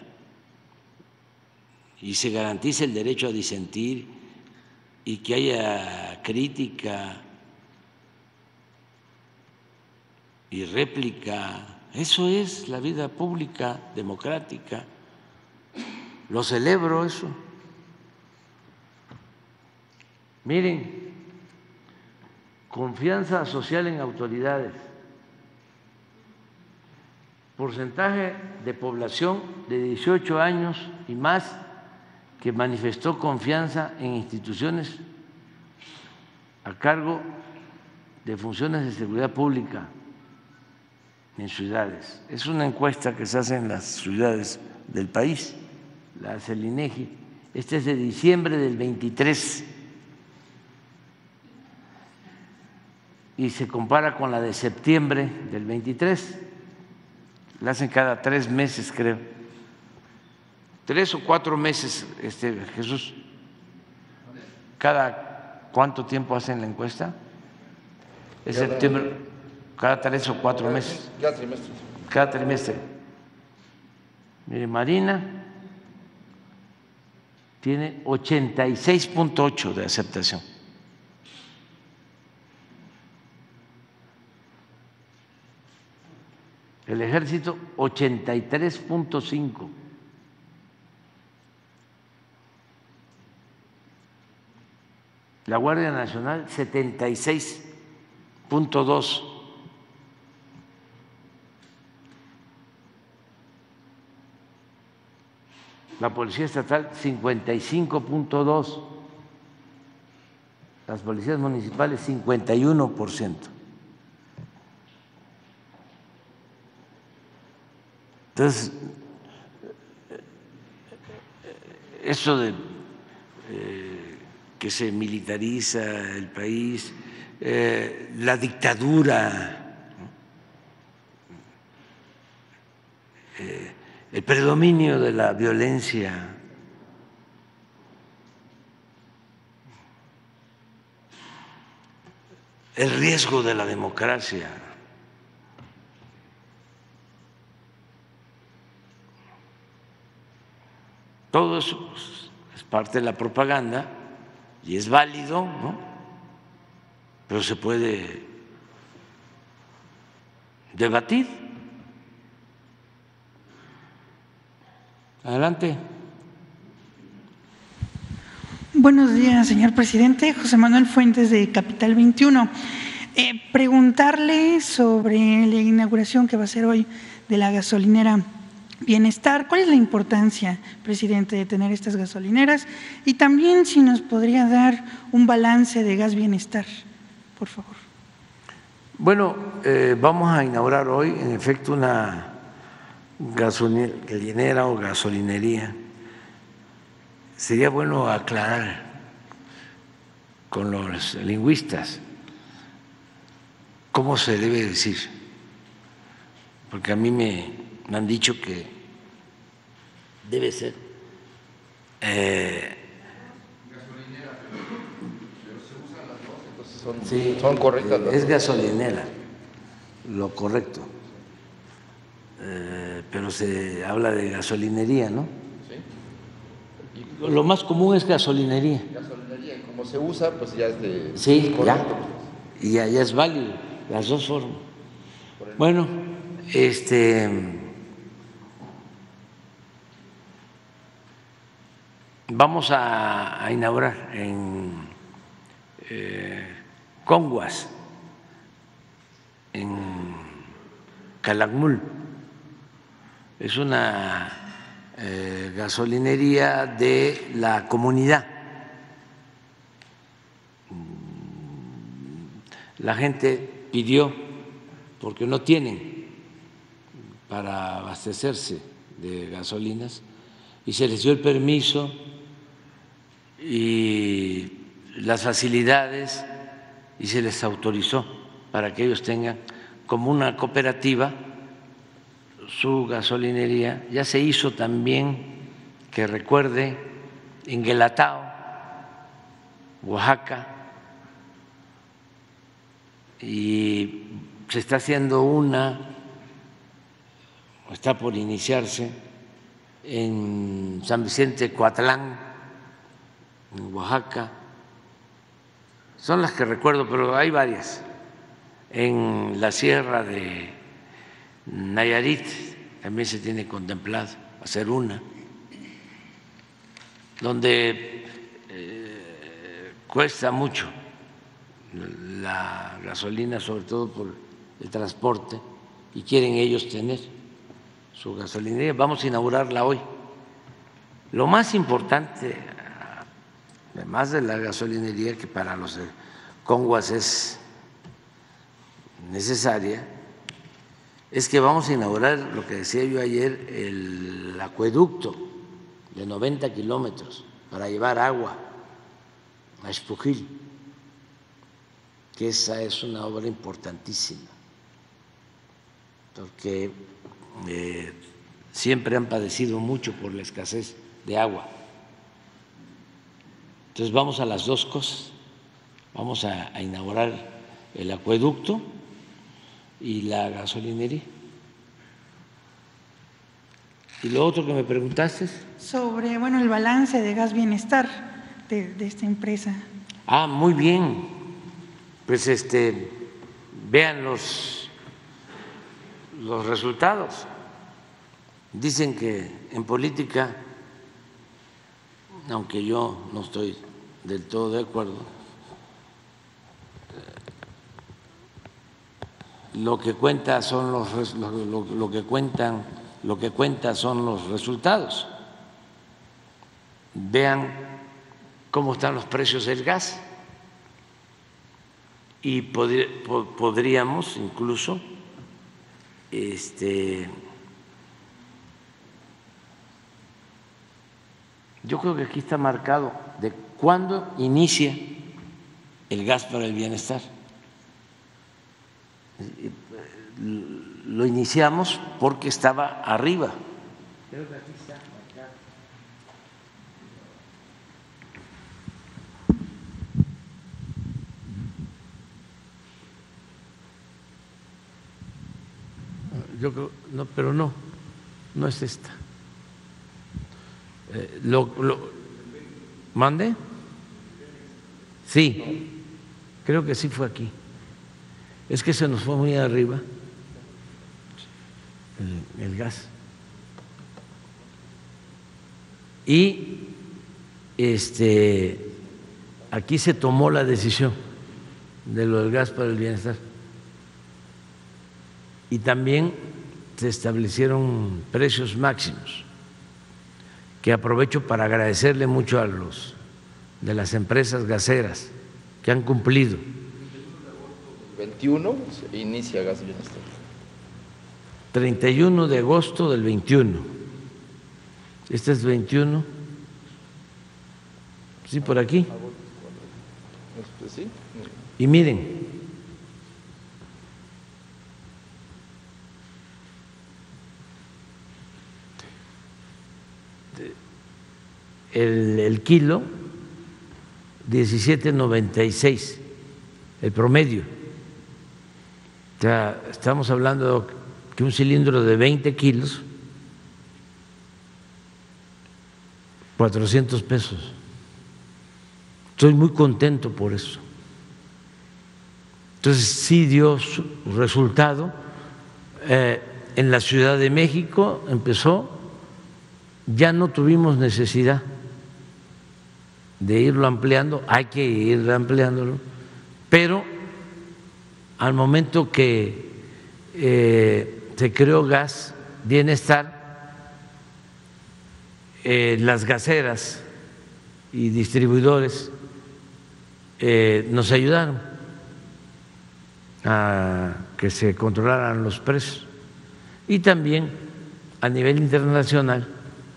y se garantice el derecho a disentir y que haya crítica y réplica. Eso es la vida pública democrática. Lo celebro eso. Miren, confianza social en autoridades. Porcentaje de población de 18 años y más que manifestó confianza en instituciones a cargo de funciones de seguridad pública en ciudades. Es una encuesta que se hace en las ciudades del país, la hace el INEGI. Este es de diciembre del 23 y se compara con la de septiembre del 23. La hacen cada 3 meses, creo. 3 o 4 meses, Jesús. ¿Cada cuánto tiempo hacen la encuesta? ¿Es septiembre? Cada 3 o 4 meses. Cada trimestre. Cada trimestre. Mire, Marina tiene 86.8 de aceptación. El Ejército 83.5. La Guardia Nacional 76.2. La Policía Estatal 55.2. Las policías municipales 51%. Entonces, eso de que se militariza el país, la dictadura, el predominio de la violencia, el riesgo de la democracia. Todo eso es parte de la propaganda y es válido, ¿no? Pero se puede debatir. Adelante. Buenos días, señor presidente. José Manuel Fuentes, de Capital 21. Preguntarle sobre la inauguración que va a ser hoy de la gasolinera Bienestar. ¿Cuál es la importancia, presidente, de tener estas gasolineras? Y también si nos podría dar un balance de Gas Bienestar, por favor. Bueno, vamos a inaugurar hoy, en efecto, una gasolinera o gasolinería. Sería bueno aclarar con los lingüistas cómo se debe decir, porque a mí me han dicho que debe ser son correctas las es gasolinera, lo correcto, pero se habla de gasolinería, ¿no? Sí. Lo más común es gasolinería. Gasolinería, y como se usa, pues ya es de… Sí, correcto. ya, y ya es válido. las dos formas. Bueno, vamos a inaugurar en Conguas, en Calakmul. Es una gasolinería de la comunidad. La gente pidió, porque no tienen para abastecerse de gasolinas, y se les dio el permiso y las facilidades y se les autorizó para que ellos tengan como una cooperativa su gasolinería. Ya se hizo también, que recuerde, en Guelatao, Oaxaca, y se está haciendo una, está por iniciarse, en San Vicente Coatlán, en Oaxaca. Son las que recuerdo, pero hay varias. En la sierra de Nayarit también se tiene contemplado hacer una, donde cuesta mucho la gasolina, sobre todo por el transporte, y quieren ellos tener su gasolinería. Vamos a inaugurarla hoy. Lo más importante, además de la gasolinería, que para los Conguas es necesaria, es que vamos a inaugurar, lo que decía yo ayer, el acueducto de 90 kilómetros para llevar agua a Xpujil, que esa es una obra importantísima, porque siempre han padecido mucho por la escasez de agua. Entonces vamos a las dos cosas. Vamos a inaugurar el acueducto y la gasolinería. Y lo otro que me preguntaste sobre, bueno, el balance de Gas Bienestar de esta empresa. Ah, muy bien. Pues vean los resultados. Dicen que en política, aunque yo no estoy del todo de acuerdo, lo que cuenta son lo que cuenta son los resultados. Vean cómo están los precios del gas y podríamos incluso yo creo que aquí está marcado de cuándo inicia el gas para el bienestar. Lo iniciamos porque estaba arriba. Creo que aquí está marcado. Yo creo, no, pero no es esta. ¿Mande? Sí, creo que sí fue aquí. Es que se nos fue muy arriba el gas. Y aquí se tomó la decisión de lo del gas para el bienestar. Y también se establecieron precios máximos, que aprovecho para agradecerle mucho a los de las empresas gaseras que han cumplido. 21 se inicia Gas Bienestar. 31 de agosto del 21. Este es 21. Sí, por aquí. Sí. Y miren, el kilo 17.96, el promedio. O sea, estamos hablando que un cilindro de 20 kilos, 400 pesos. Estoy muy contento por eso. Entonces sí dio su resultado. En la Ciudad de México empezó, ya no tuvimos necesidad de irlo ampliando, hay que ir ampliándolo, pero al momento que se creó Gas Bienestar, las gaseras y distribuidores nos ayudaron a que se controlaran los precios, y también a nivel internacional,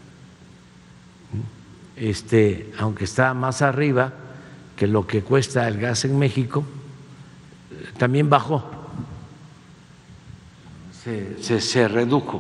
aunque está más arriba que lo que cuesta el gas en México, también bajó, se redujo.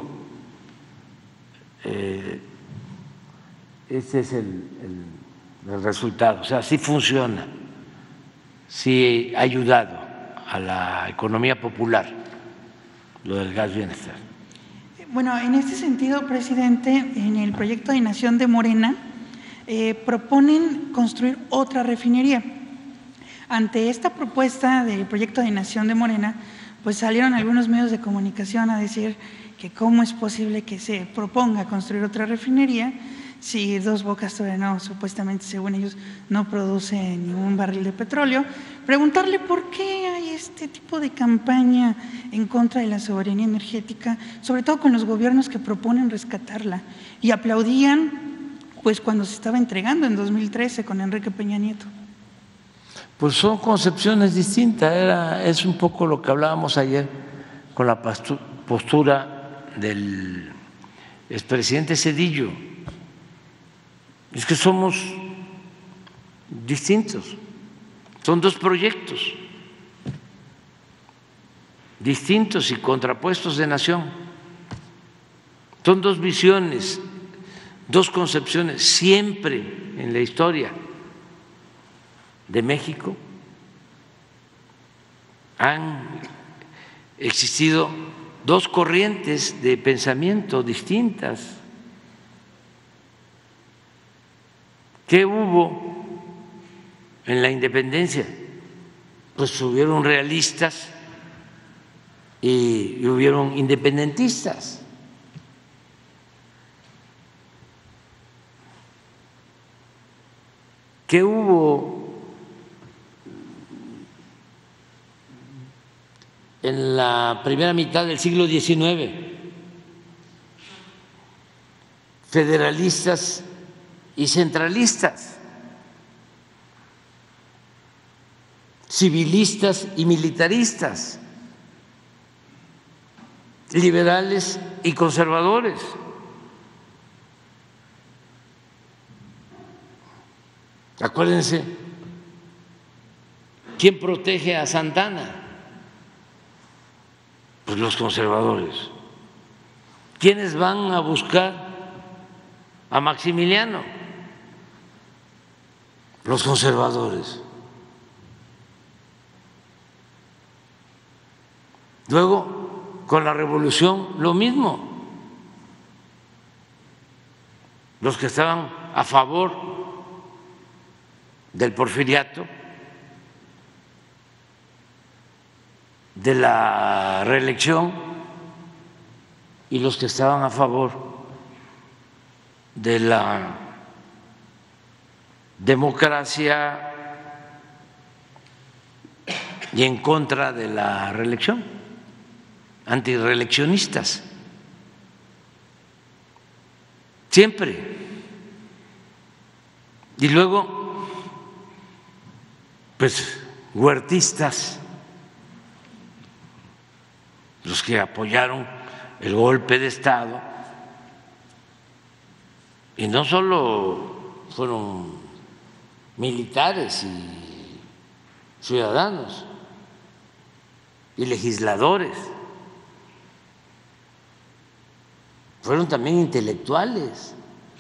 Ese es el resultado. O sea, sí funciona, sí ha ayudado a la economía popular lo del Gas Bienestar. Bueno, en este sentido, presidente, en el proyecto de Nación de Morena proponen construir otra refinería. Ante esta propuesta del proyecto de Nación de Morena, pues salieron algunos medios de comunicación a decir que cómo es posible que se proponga construir otra refinería si Dos Bocas todavía no, supuestamente, según ellos, no produce ni un barril de petróleo. Preguntarle por qué hay este tipo de campaña en contra de la soberanía energética, sobre todo con los gobiernos que proponen rescatarla y aplaudían pues cuando se estaba entregando en 2013 con Enrique Peña Nieto. Pues son concepciones distintas, es un poco lo que hablábamos ayer con la postura del expresidente Zedillo. Es que somos distintos, son dos proyectos distintos y contrapuestos de nación, son dos visiones, dos concepciones. Siempre en la historia de México han existido dos corrientes de pensamiento distintas. ¿Qué hubo en la independencia? Pues hubieron realistas y hubieron independentistas. ¿Qué hubo en la primera mitad del siglo XIX? Federalistas y centralistas, civilistas y militaristas, liberales y conservadores. Acuérdense, ¿quién protege a Santana? Pues los conservadores. ¿Quiénes van a buscar a Maximiliano? Los conservadores. Luego, con la revolución, lo mismo. Los que estaban a favor del porfiriato, de la reelección, y los que estaban a favor de la democracia y en contra de la reelección, antirreeleccionistas, siempre. Y luego, pues, huertistas, los que apoyaron el golpe de Estado, y no solo fueron militares y ciudadanos y legisladores, fueron también intelectuales.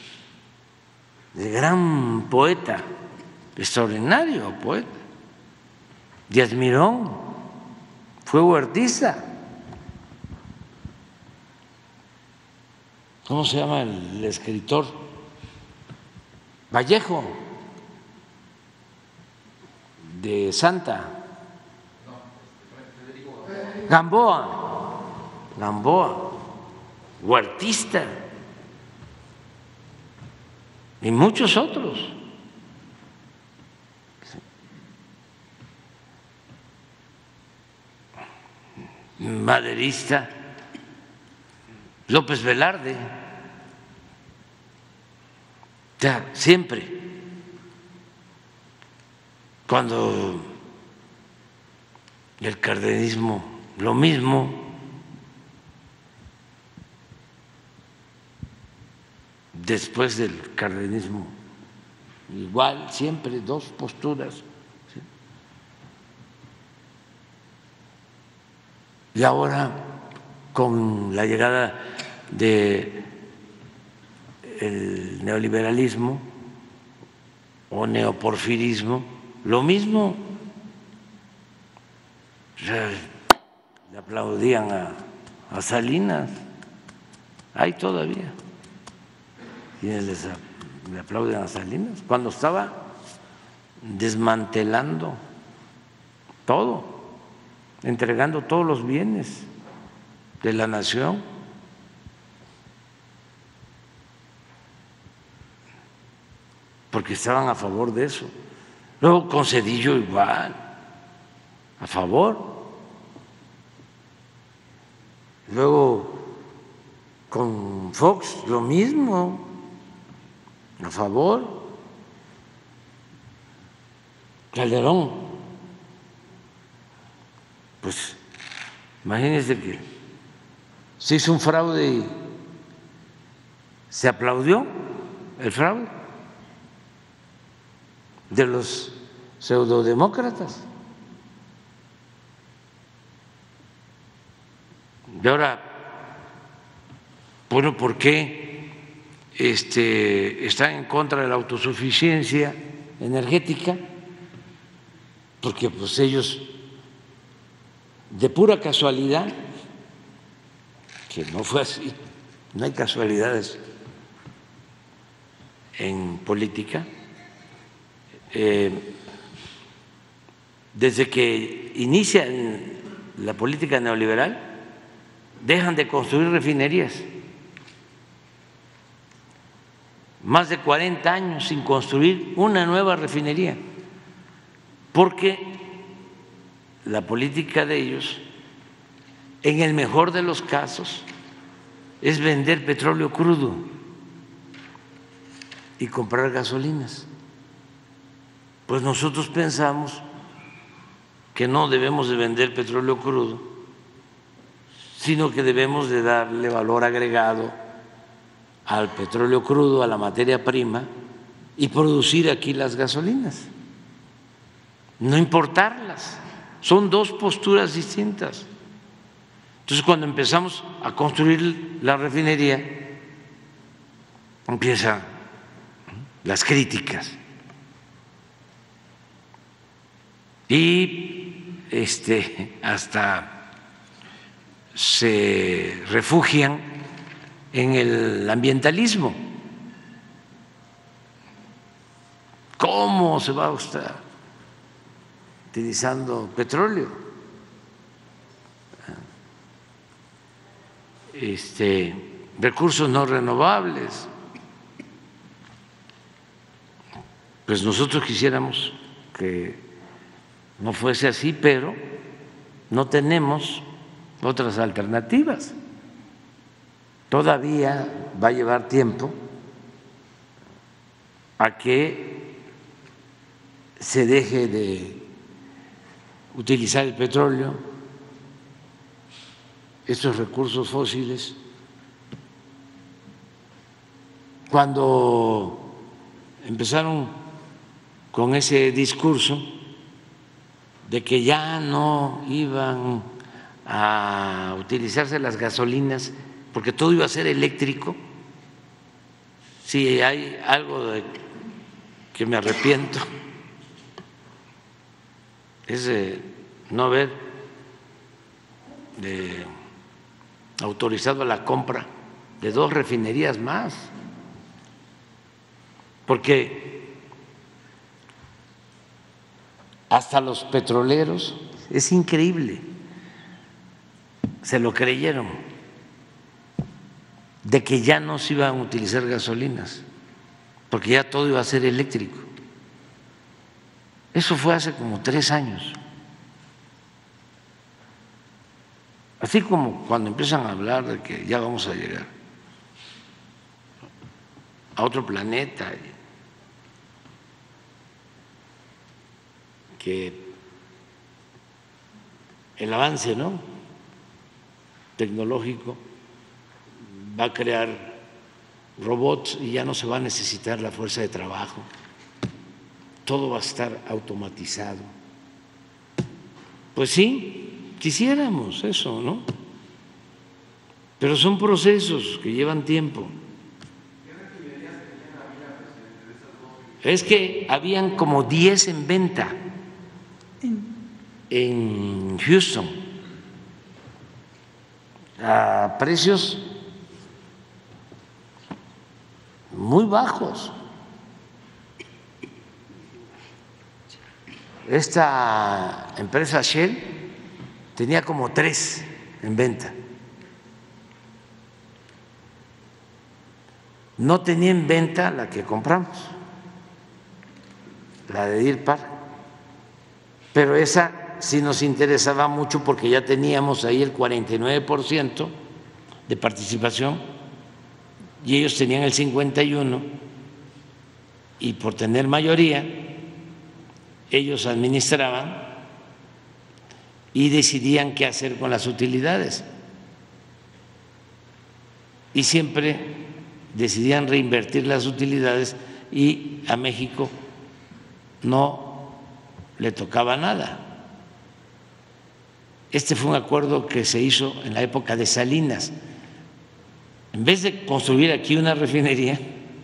El gran poeta, extraordinario poeta, Díaz Mirón, fue huertista. ¿Cómo se llama el escritor? Vallejo, de Santa. Gamboa, Huertista y muchos otros. Maderista, López Velarde, o sea, siempre cuando el cardenismo lo mismo, después del cardenismo igual, siempre dos posturas. ¿Sí? Y ahora con la llegada del neoliberalismo o neoporfirismo, lo mismo. Le aplaudían a Salinas, hay todavía quienes le aplauden a Salinas cuando estaba desmantelando todo, entregando todos los bienes de la nación. Porque estaban a favor de eso. Luego con Zedillo igual, a favor. Luego con Fox lo mismo, a favor. Calderón, pues imagínense que se hizo un fraude y se aplaudió el fraude de los pseudodemócratas. Y ahora, bueno, ¿por qué están en contra de la autosuficiencia energética? Porque pues ellos, de pura casualidad, que no fue así, no hay casualidades en política, desde que inicia la política neoliberal, dejan de construir refinerías. Más de 40 años sin construir una nueva refinería, porque la política de ellos, en el mejor de los casos, es vender petróleo crudo y comprar gasolinas. Pues nosotros pensamos que no debemos de vender petróleo crudo, sino que debemos de darle valor agregado al petróleo crudo, a la materia prima, y producir aquí las gasolinas, no importarlas. Son dos posturas distintas. Entonces, cuando empezamos a construir la refinería, empiezan las críticas. Y hasta se refugian en el ambientalismo. ¿Cómo se va a estar utilizando petróleo? Recursos no renovables. Pues nosotros quisiéramos que no fuese así, pero no tenemos otras alternativas. Todavía va a llevar tiempo a que se deje de utilizar el petróleo, estos recursos fósiles. Cuando empezaron con ese discurso de que ya no iban a utilizarse las gasolinas porque todo iba a ser eléctrico, si hay algo de que me arrepiento es de no haber autorizado la compra de 2 refinerías más, porque hasta los petroleros, es increíble, se lo creyeron, de que ya no se iban a utilizar gasolinas, porque ya todo iba a ser eléctrico. Eso fue hace como 3 años. Así como cuando empiezan a hablar de que ya vamos a llegar a otro planeta, que el avance, ¿no?, tecnológico va a crear robots y ya no se va a necesitar la fuerza de trabajo, todo va a estar automatizado. Pues sí, quisiéramos eso, ¿no? Pero son procesos que llevan tiempo. Es que habían como 10 en venta en Houston a precios muy bajos. Esta empresa Shell tenía como 3 en venta. No tenía en venta la que compramos, la de Deer Park, pero esa sí nos interesaba mucho porque ya teníamos ahí el 49% de participación y ellos tenían el 51%, y por tener mayoría ellos administraban y decidían qué hacer con las utilidades, y siempre decidían reinvertir las utilidades y a México no le tocaba nada. Este fue un acuerdo que se hizo en la época de Salinas. En vez de construir aquí una refinería,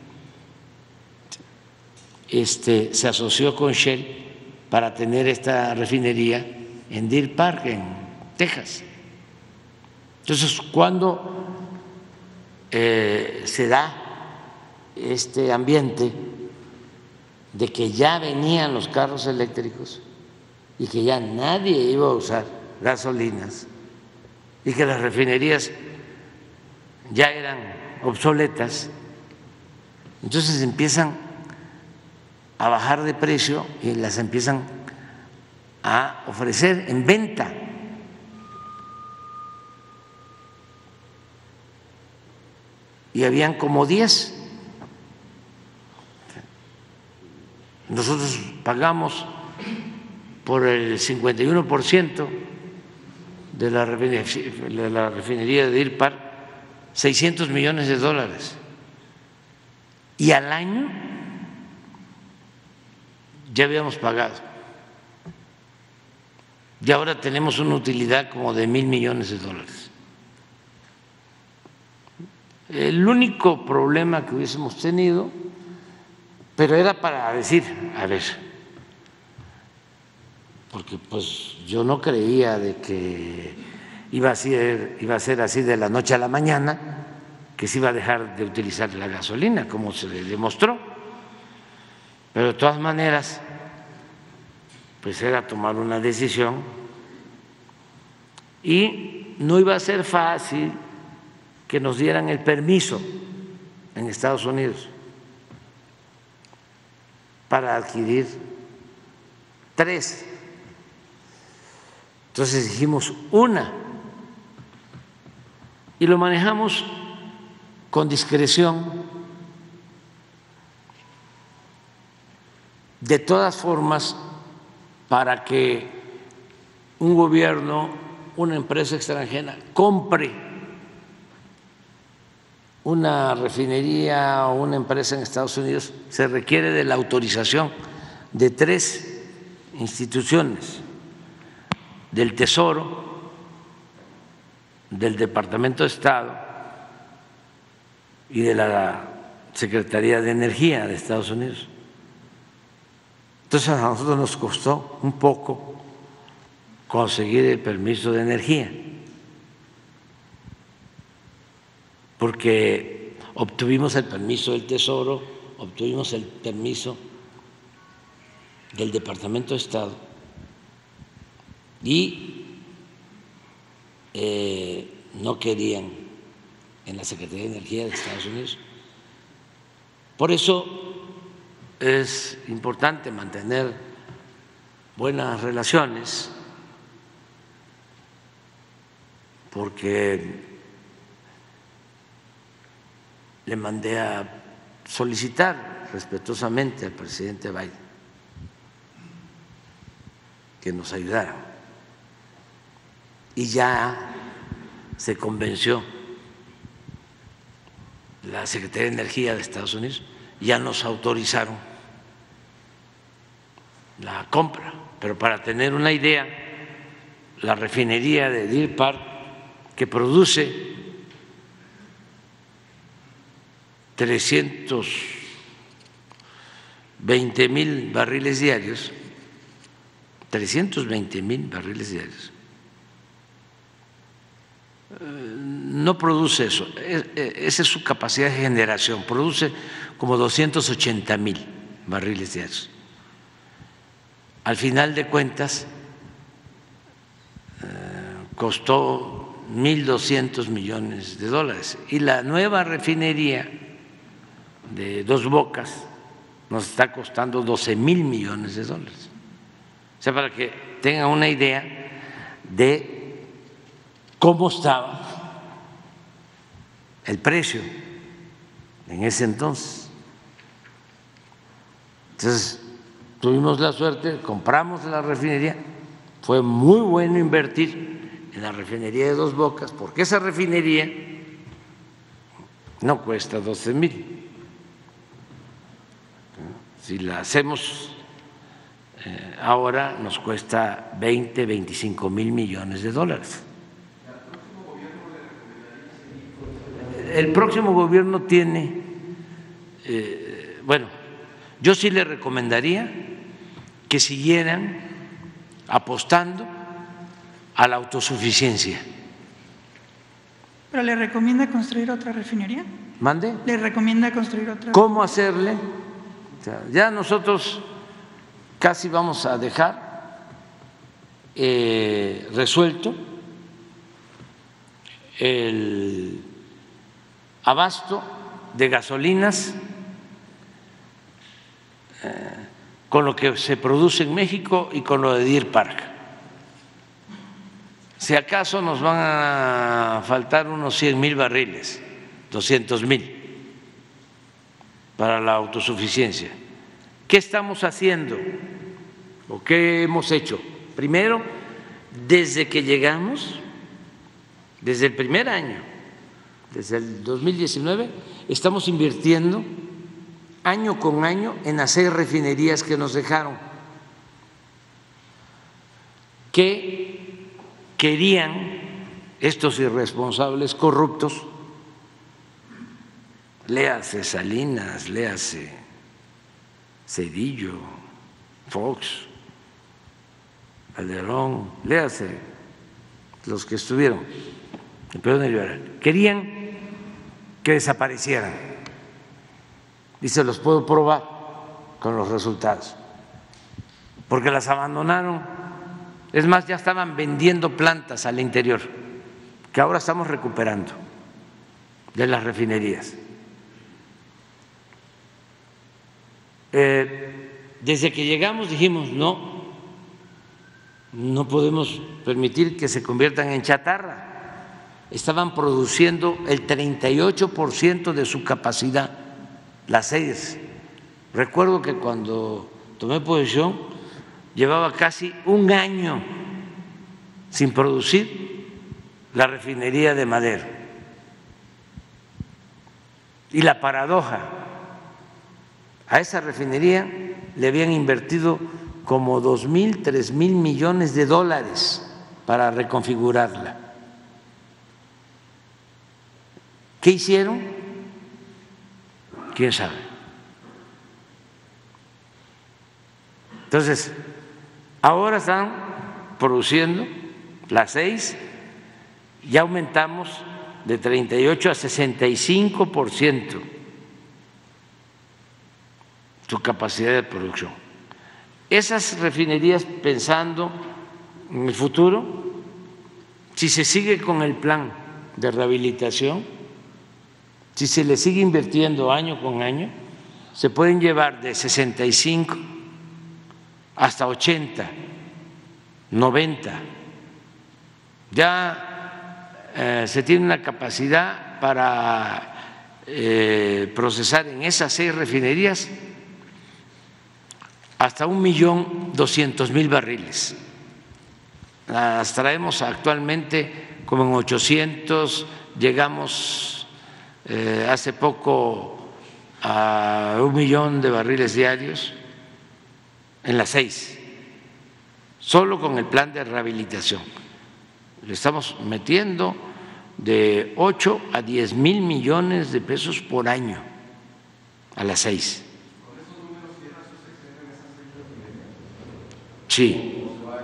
se asoció con Shell para tener esta refinería en Deer Park, en Texas. Entonces, cuando se da este ambiente de que ya venían los carros eléctricos y que ya nadie iba a usar gasolinas y que las refinerías ya eran obsoletas, entonces empiezan a bajar de precio y las empiezan a ofrecer en venta. Y habían como 10. Nosotros pagamos por el 51% de la refinería de Deer Park $600 millones, y al año ya habíamos pagado, y ahora tenemos una utilidad como de $1,000 millones. El único problema que hubiésemos tenido, pero era para decir, a ver, porque pues yo no creía de que iba a ser así de la noche a la mañana, que se iba a dejar de utilizar la gasolina, como se demostró. Pero de todas maneras, pues era tomar una decisión, y no iba a ser fácil que nos dieran el permiso en Estados Unidos para adquirir 3. Entonces dijimos una, y lo manejamos con discreción. De todas formas, para que un gobierno, una empresa extranjera compre una refinería o una empresa en Estados Unidos, se requiere de la autorización de 3 instituciones: del Tesoro, del Departamento de Estado y de la Secretaría de Energía de Estados Unidos. Entonces a nosotros nos costó un poco conseguir el permiso de energía, porque obtuvimos el permiso del Tesoro, obtuvimos el permiso del Departamento de Estado y no querían en la Secretaría de Energía de Estados Unidos. Por eso es importante mantener buenas relaciones, porque le mandé a solicitar respetuosamente al presidente Biden que nos ayudara, y ya se convenció la Secretaría de Energía de Estados Unidos, ya nos autorizaron la compra. Pero para tener una idea, la refinería de Deer Park, que produce 320,000 barriles diarios, 320,000 barriles diarios, no produce eso, esa es su capacidad de generación, produce como 280,000 barriles diarios. Al final de cuentas, costó 1.200 millones de dólares, y la nueva refinería de Dos Bocas nos está costando 12,000 millones de dólares. O sea, para que tengan una idea de cómo estaba el precio en ese entonces. Entonces, tuvimos la suerte, compramos la refinería, fue muy bueno invertir en la refinería de Dos Bocas, porque esa refinería no cuesta 12,000. Si la hacemos ahora nos cuesta 25,000 millones de dólares. El próximo gobierno tiene, bueno, yo sí le recomendaría que siguieran apostando a la autosuficiencia. ¿Pero le recomienda construir otra refinería? ¿Mande? ¿Le recomienda construir otra? ¿Cómo hacerle? O sea, ya nosotros casi vamos a dejar resuelto el abasto de gasolinas con lo que se produce en México y con lo de Deer Park. Si acaso nos van a faltar unos 100,000 barriles, 200,000 para la autosuficiencia. ¿Qué estamos haciendo o qué hemos hecho? Primero, desde que llegamos, desde el primer año, desde el 2019, estamos invirtiendo año con año en hacer refinerías que nos dejaron, que querían estos irresponsables corruptos, léase Salinas, léase Cedillo, Fox, Calderón, léase los que estuvieron en el periodo neoliberal, querían que desaparecieran, y se los puedo probar con los resultados, porque las abandonaron. Es más, ya estaban vendiendo plantas al interior, que ahora estamos recuperando de las refinerías. Desde que llegamos dijimos no podemos permitir que se conviertan en chatarra. Estaban produciendo el 38% de su capacidad, las 6. Recuerdo que cuando tomé posesión llevaba casi un año sin producir la refinería de Madero. Y la paradoja, a esa refinería le habían invertido como 2,000, 3,000 millones de dólares para reconfigurarla. ¿Qué hicieron? ¿Quién sabe? Entonces, ahora están produciendo las 6, ya aumentamos de 38 a 65% su capacidad de producción. Esas refinerías, pensando en el futuro, si se sigue con el plan de rehabilitación, si se le sigue invirtiendo año con año, se pueden llevar de 65 hasta 80, 90. Ya se tiene una capacidad para procesar en esas 6 refinerías hasta 1.200.000 barriles. Las traemos actualmente como en 800, llegamos hace poco a 1 millón de barriles diarios en las 6, solo con el plan de rehabilitación. Le estamos metiendo de 8 a 10 mil millones de pesos por año a las 6. Sí.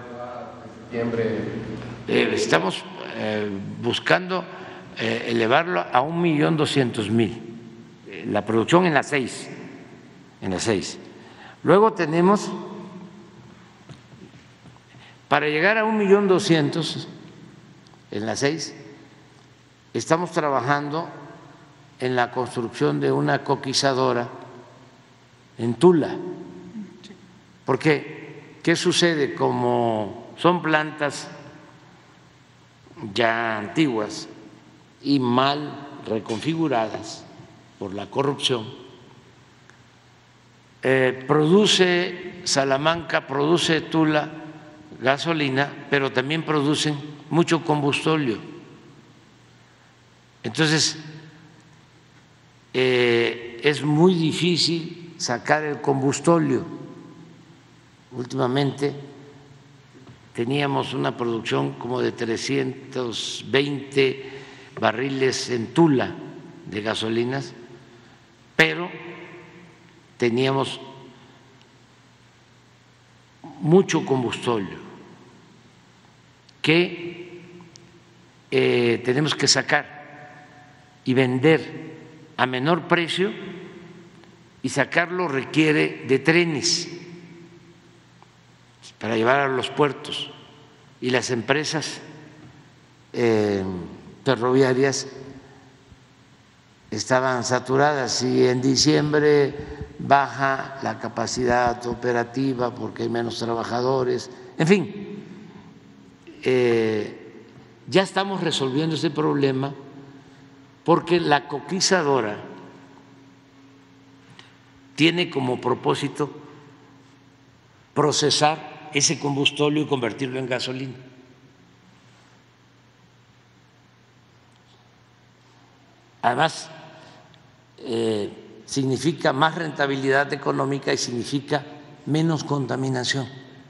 Estamos buscando elevarlo a 1.200.000, la producción en las 6. Luego tenemos, para llegar a 1.200.000 en las 6, estamos trabajando en la construcción de una coquizadora en Tula. Porque, ¿qué sucede? Como son plantas ya antiguas y mal reconfiguradas por la corrupción, produce Salamanca, produce Tula gasolina, pero también producen mucho combustóleo. Entonces, es muy difícil sacar el combustóleo. Últimamente teníamos una producción como de 320 barriles en Tula de gasolinas, pero teníamos mucho combustóleo que tenemos que sacar y vender a menor precio, y sacarlo requiere de trenes para llevar a los puertos, y las empresas ferroviarias estaban saturadas, y en diciembre baja la capacidad operativa porque hay menos trabajadores, en fin. Ya estamos resolviendo ese problema porque la coquizadora tiene como propósito procesar ese combustóleo y convertirlo en gasolina. Además, significa más rentabilidad económica y significa menos contaminación.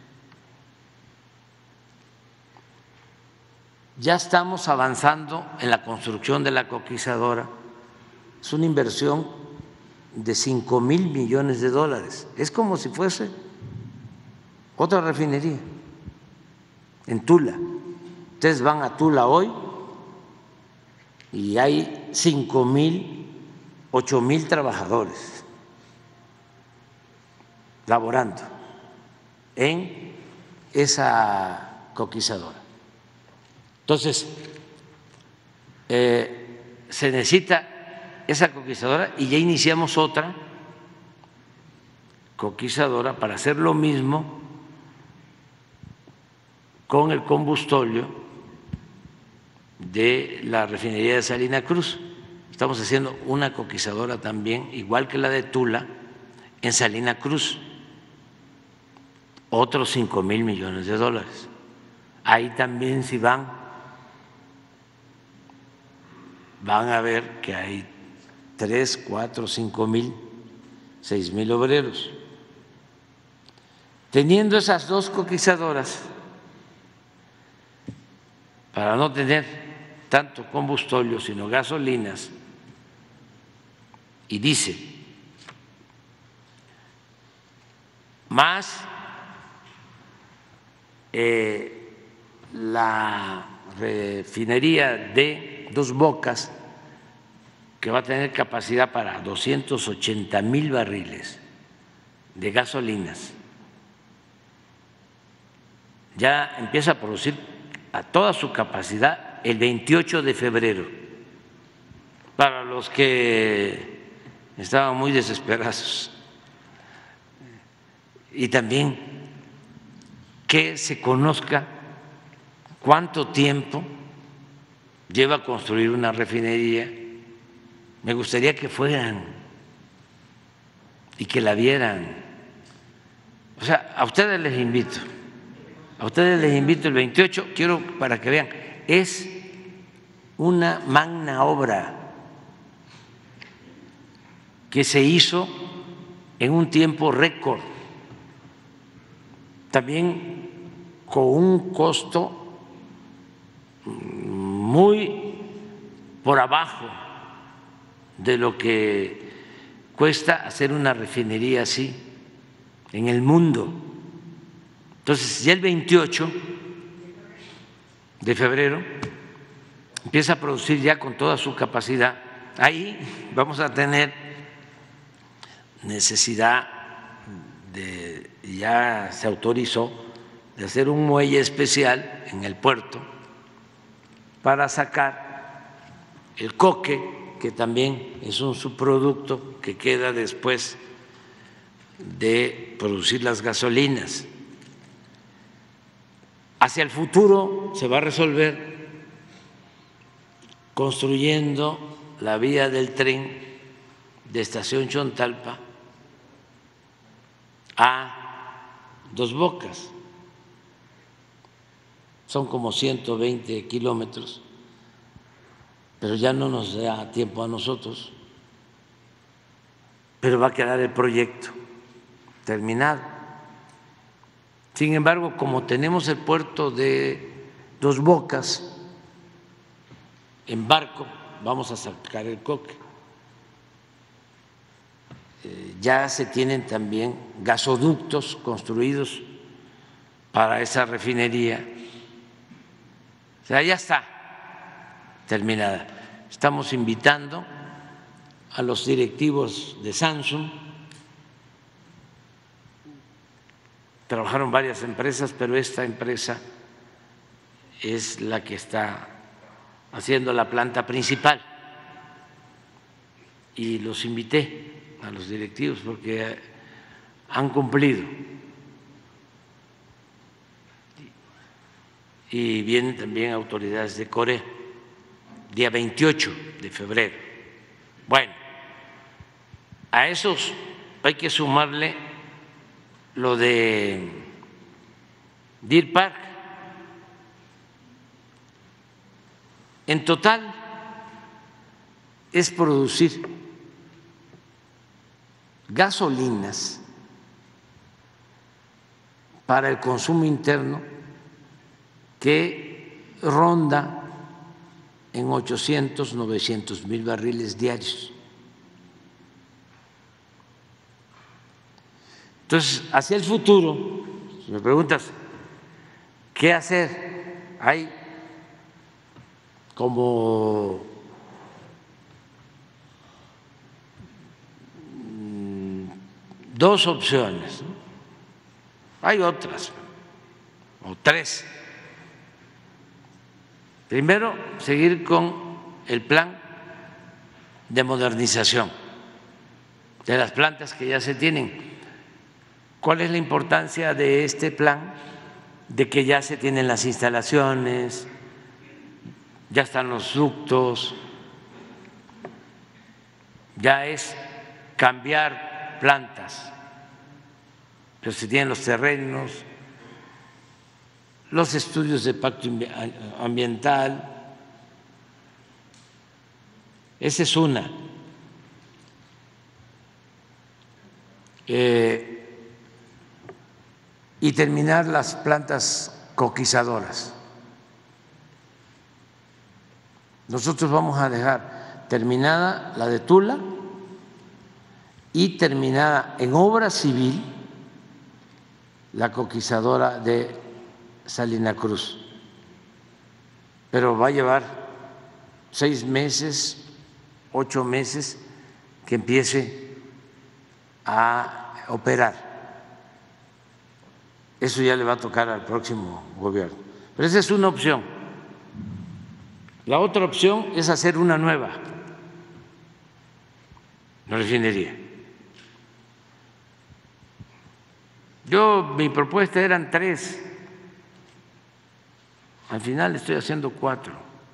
Ya estamos avanzando en la construcción de la coquizadora. Es una inversión de $5,000 millones. Es como si fuese otra refinería en Tula. Ustedes van a Tula hoy y hay 5,000, 8,000 trabajadores laborando en esa coquizadora. Entonces, se necesita esa coquizadora, y ya iniciamos otra coquizadora para hacer lo mismo con el combustóleo de la refinería de Salina Cruz. Estamos haciendo una coquizadora también, igual que la de Tula, en Salina Cruz, otros $5,000 millones. Ahí también, si van a ver que hay 3, 4, 5,000, 6,000 obreros. Teniendo esas dos coquizadoras, para no tener tanto combustóleo, sino gasolinas, y dice, más la refinería de Dos Bocas, que va a tener capacidad para 280,000 barriles de gasolinas, ya empieza a producir a toda su capacidad el 28 de febrero. Para los que estaban muy desesperados. Y también que se conozca cuánto tiempo lleva construir una refinería. Me gustaría que fueran y que la vieran. O sea, a ustedes les invito el 28, quiero para que vean, es una magna obra que se hizo en un tiempo récord, también con un costo muy por abajo de lo que cuesta hacer una refinería así en el mundo. Entonces, ya el 28 de febrero empieza a producir ya con toda su capacidad. Ahí vamos a tener necesidad de, ya se autorizó, de hacer un muelle especial en el puerto para sacar el coque, que también es un subproducto que queda después de producir las gasolinas. Hacia el futuro se va a resolver construyendo la vía del tren de Estación Chontalpa a Dos Bocas. Son como 120 kilómetros, pero ya no nos da tiempo a nosotros, pero va a quedar el proyecto terminado. Sin embargo, como tenemos el puerto de Dos Bocas en barco, vamos a sacar el coque. Ya se tienen también gasoductos construidos para esa refinería. O sea, ya está terminada. Estamos invitando a los directivos de Samsung. Trabajaron varias empresas, pero esta empresa es la que está haciendo la planta principal. Y los invité a los directivos porque han cumplido. Y vienen también autoridades de Corea, día 28 de febrero. Bueno, a esos hay que sumarle lo de Deer Park. En total es producir gasolinas para el consumo interno que ronda en 800, 900 mil barriles diarios. Entonces, hacia el futuro, si me preguntas qué hacer, hay como dos opciones, ¿no? Hay otras, o tres. Primero, seguir con el plan de modernización de las plantas que ya se tienen. ¿Cuál es la importancia de este plan? De que ya se tienen las instalaciones, ya están los ductos, ya es cambiar plantas, pero se tienen los terrenos, los estudios de impacto ambiental. Esa es una. Y terminar las plantas coquizadoras. Nosotros vamos a dejar terminada la de Tula y terminada en obra civil la coquizadora de Salina Cruz. Pero va a llevar 6 meses, 8 meses que empiece a operar. Eso ya le va a tocar al próximo gobierno. Pero esa es una opción. La otra opción es hacer una nueva refinería. Mi propuesta eran 3. Al final estoy haciendo 4.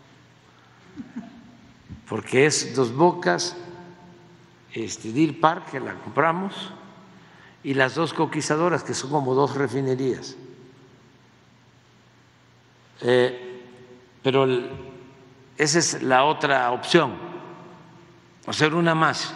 Porque es Dos Bocas, Deer Park, que la compramos, y las 2 coquizadoras, que son como 2 refinerías. Pero esa es la otra opción, hacer una más.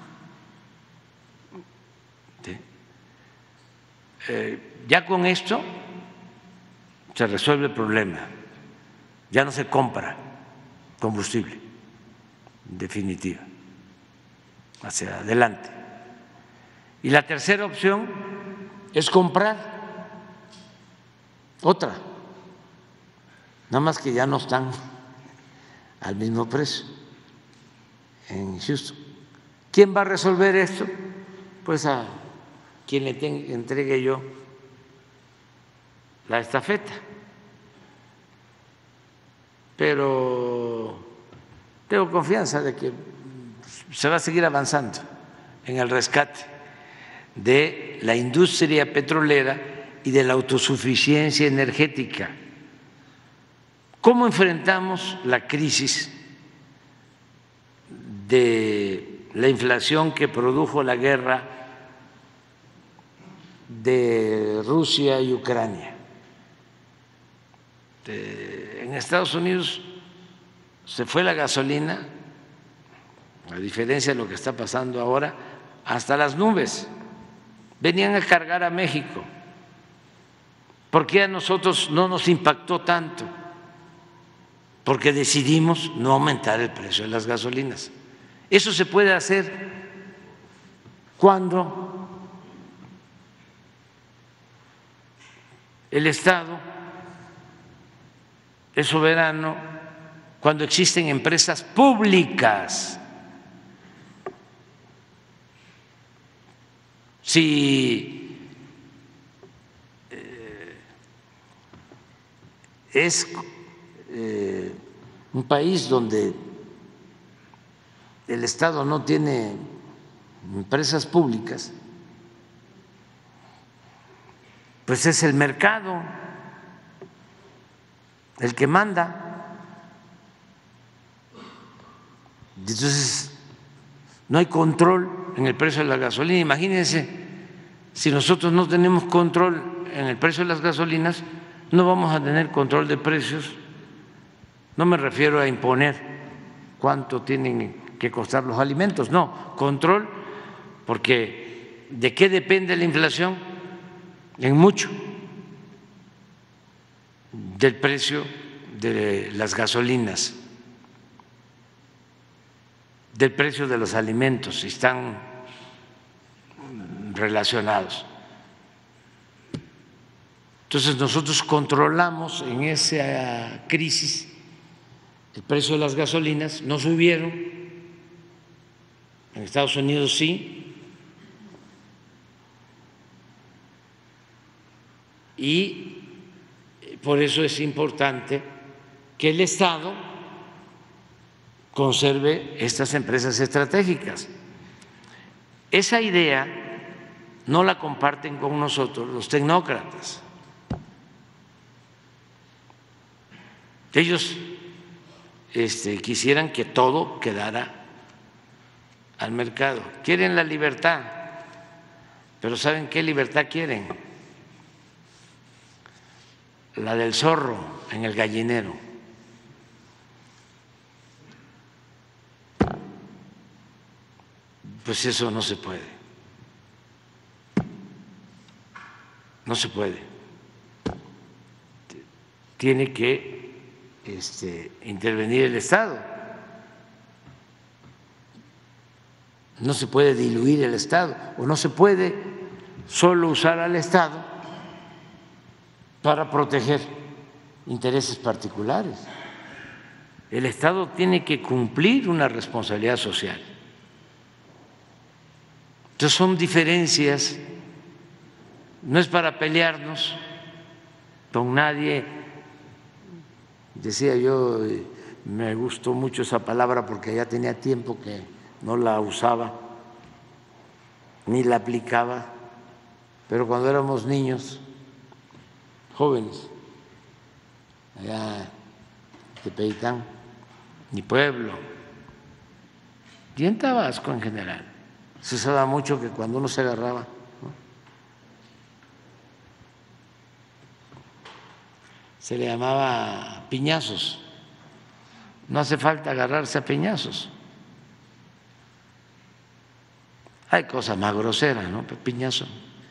Ya con esto se resuelve el problema, ya no se compra combustible, en definitiva, hacia adelante. Y la tercera opción es comprar otra, nada más que ya no están al mismo precio en Houston. ¿Quién va a resolver esto? Pues a quien le entregue yo la estafeta. Pero tengo confianza de que se va a seguir avanzando en el rescate de la industria petrolera y de la autosuficiencia energética. ¿Cómo enfrentamos la crisis de la inflación que produjo la guerra de Rusia y Ucrania? En Estados Unidos se fue la gasolina, a diferencia de lo que está pasando ahora, hasta las nubes. Venían a cargar a México. ¿Por qué a nosotros no nos impactó tanto? Porque decidimos no aumentar el precio de las gasolinas. Eso se puede hacer cuando el Estado es soberano, cuando existen empresas públicas. Si es un país donde el Estado no tiene empresas públicas, pues es el mercado el que manda. Entonces no hay control en el precio de la gasolina. Imagínense, si nosotros no tenemos control en el precio de las gasolinas, no vamos a tener control de precios. No me refiero a imponer cuánto tienen que costar los alimentos, no, control, porque ¿de qué depende la inflación? En mucho del precio de las gasolinas, del precio de los alimentos, están relacionados. Entonces nosotros controlamos en esa crisis el precio de las gasolinas, no subieron, en Estados Unidos sí, y por eso es importante que el Estado conserve estas empresas estratégicas. Esa idea no la comparten con nosotros los tecnócratas. Ellos quisieran que todo quedara al mercado. Quieren la libertad, pero ¿saben qué libertad quieren? La del zorro en el gallinero. Pues eso no se puede. No se puede. Tiene que intervenir el Estado. No se puede diluir el Estado, o no se puede solo usar al Estado para proteger intereses particulares. El Estado tiene que cumplir una responsabilidad social. Entonces son diferencias, no es para pelearnos con nadie decía yo, me gustó mucho esa palabra porque ya tenía tiempo que no la usaba ni la aplicaba, pero cuando éramos niños, jóvenes, allá de Tepeitán, mi pueblo, y en Tabasco en general, se usaba mucho que cuando uno se agarraba, ¿no?, se le llamaba piñazos. No hace falta agarrarse a piñazos. Hay cosas más groseras, ¿no? Piñazo.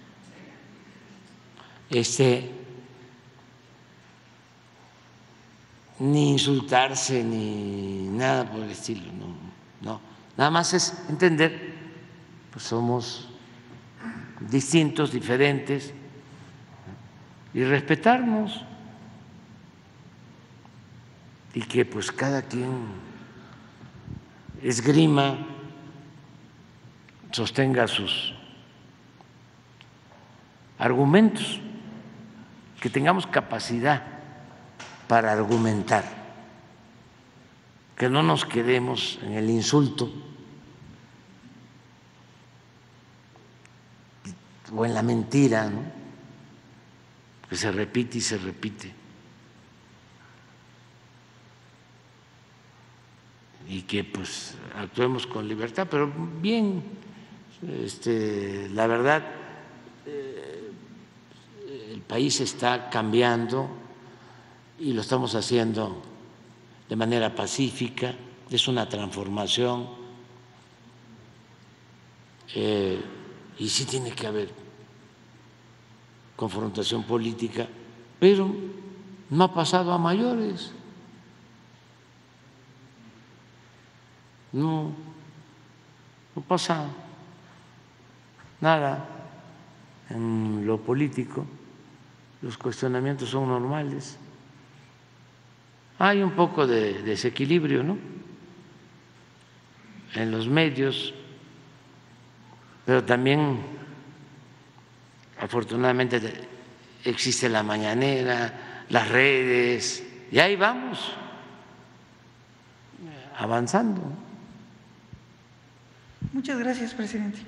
Ni insultarse ni nada por el estilo, no. Nada más es entender, pues somos distintos, diferentes, y respetarnos, y que pues cada quien esgrima, sostenga sus argumentos, que tengamos capacidad para argumentar, que no nos quedemos en el insulto o en la mentira, ¿no?, que se repite y se repite, y que pues actuemos con libertad, pero bien, la verdad, el país está cambiando y lo estamos haciendo de manera pacífica, es una transformación, y sí tiene que haber confrontación política, pero no ha pasado a mayores. No pasa nada en lo político, los cuestionamientos son normales. Hay un poco de desequilibrio, ¿no?, en los medios, pero también afortunadamente existe la mañanera, las redes, y ahí vamos avanzando. Muchas gracias, presidente.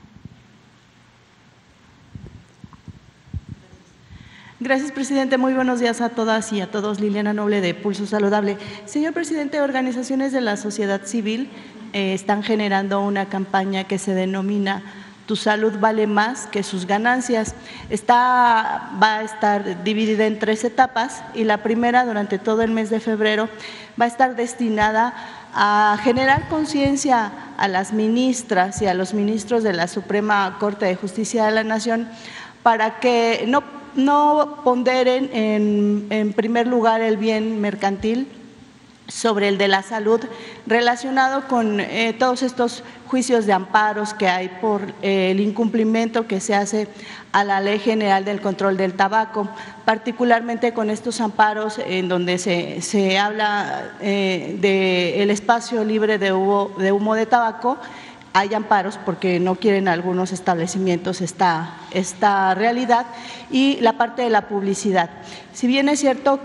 Gracias, presidente. Muy buenos días a todas y a todos. Liliana Noble, de Pulso Saludable. Señor presidente, organizaciones de la sociedad civil están generando una campaña que se denomina Tu salud vale más que sus ganancias. Va a estar dividida en 3 etapas, y la primera, durante todo el mes de febrero, va a estar destinada a generar conciencia a las ministras y a los ministros de la Suprema Corte de Justicia de la Nación para que no ponderen en primer lugar el bien mercantil sobre el de la salud, relacionado con todos estos juicios de amparos que hay por el incumplimiento que se hace a la Ley General del Control del Tabaco, particularmente con estos amparos en donde se habla del espacio libre de humo de tabaco. Hay amparos porque no quieren algunos establecimientos esta realidad, y la parte de la publicidad. Si bien es cierto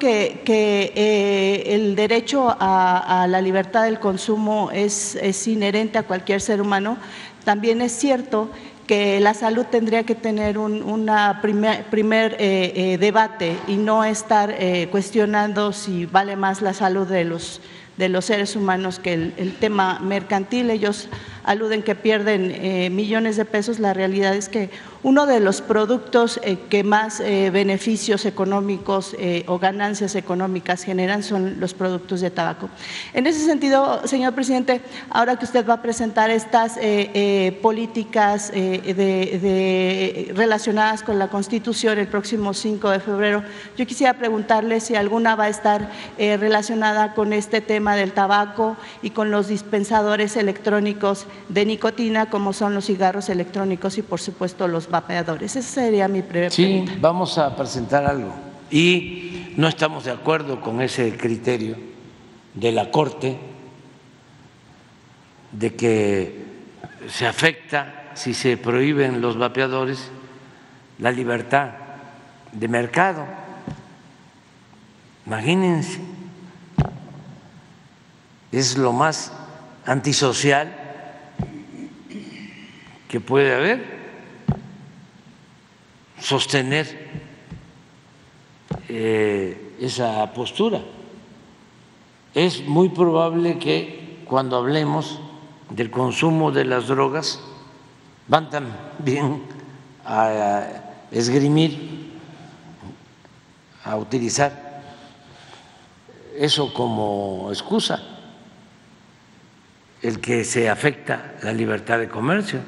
que el derecho a la libertad del consumo es inherente a cualquier ser humano, también es cierto que la salud tendría que tener una primer debate y no estar cuestionando si vale más la salud de los seres humanos que el tema mercantil. Ellos aluden que pierden millones de pesos. La realidad es que uno de los productos que más beneficios económicos o ganancias económicas generan son los productos de tabaco. En ese sentido, señor presidente, ahora que usted va a presentar estas políticas relacionadas con la Constitución el próximo 5 de febrero, yo quisiera preguntarle si alguna va a estar relacionada con este tema del tabaco y con los dispensadores electrónicos de nicotina, como son los cigarros electrónicos y, por supuesto, los vapeadores. Esa sería mi primera pregunta. Sí, vamos a presentar algo, y no estamos de acuerdo con ese criterio de la Corte de que se afecta, si se prohíben los vapeadores, la libertad de mercado. Imagínense es lo más antisocial que puede haber, sostener esa postura. Es muy probable que cuando hablemos del consumo de las drogas van también a esgrimir, a utilizar eso como excusa, el que se afecta la libertad de comercio,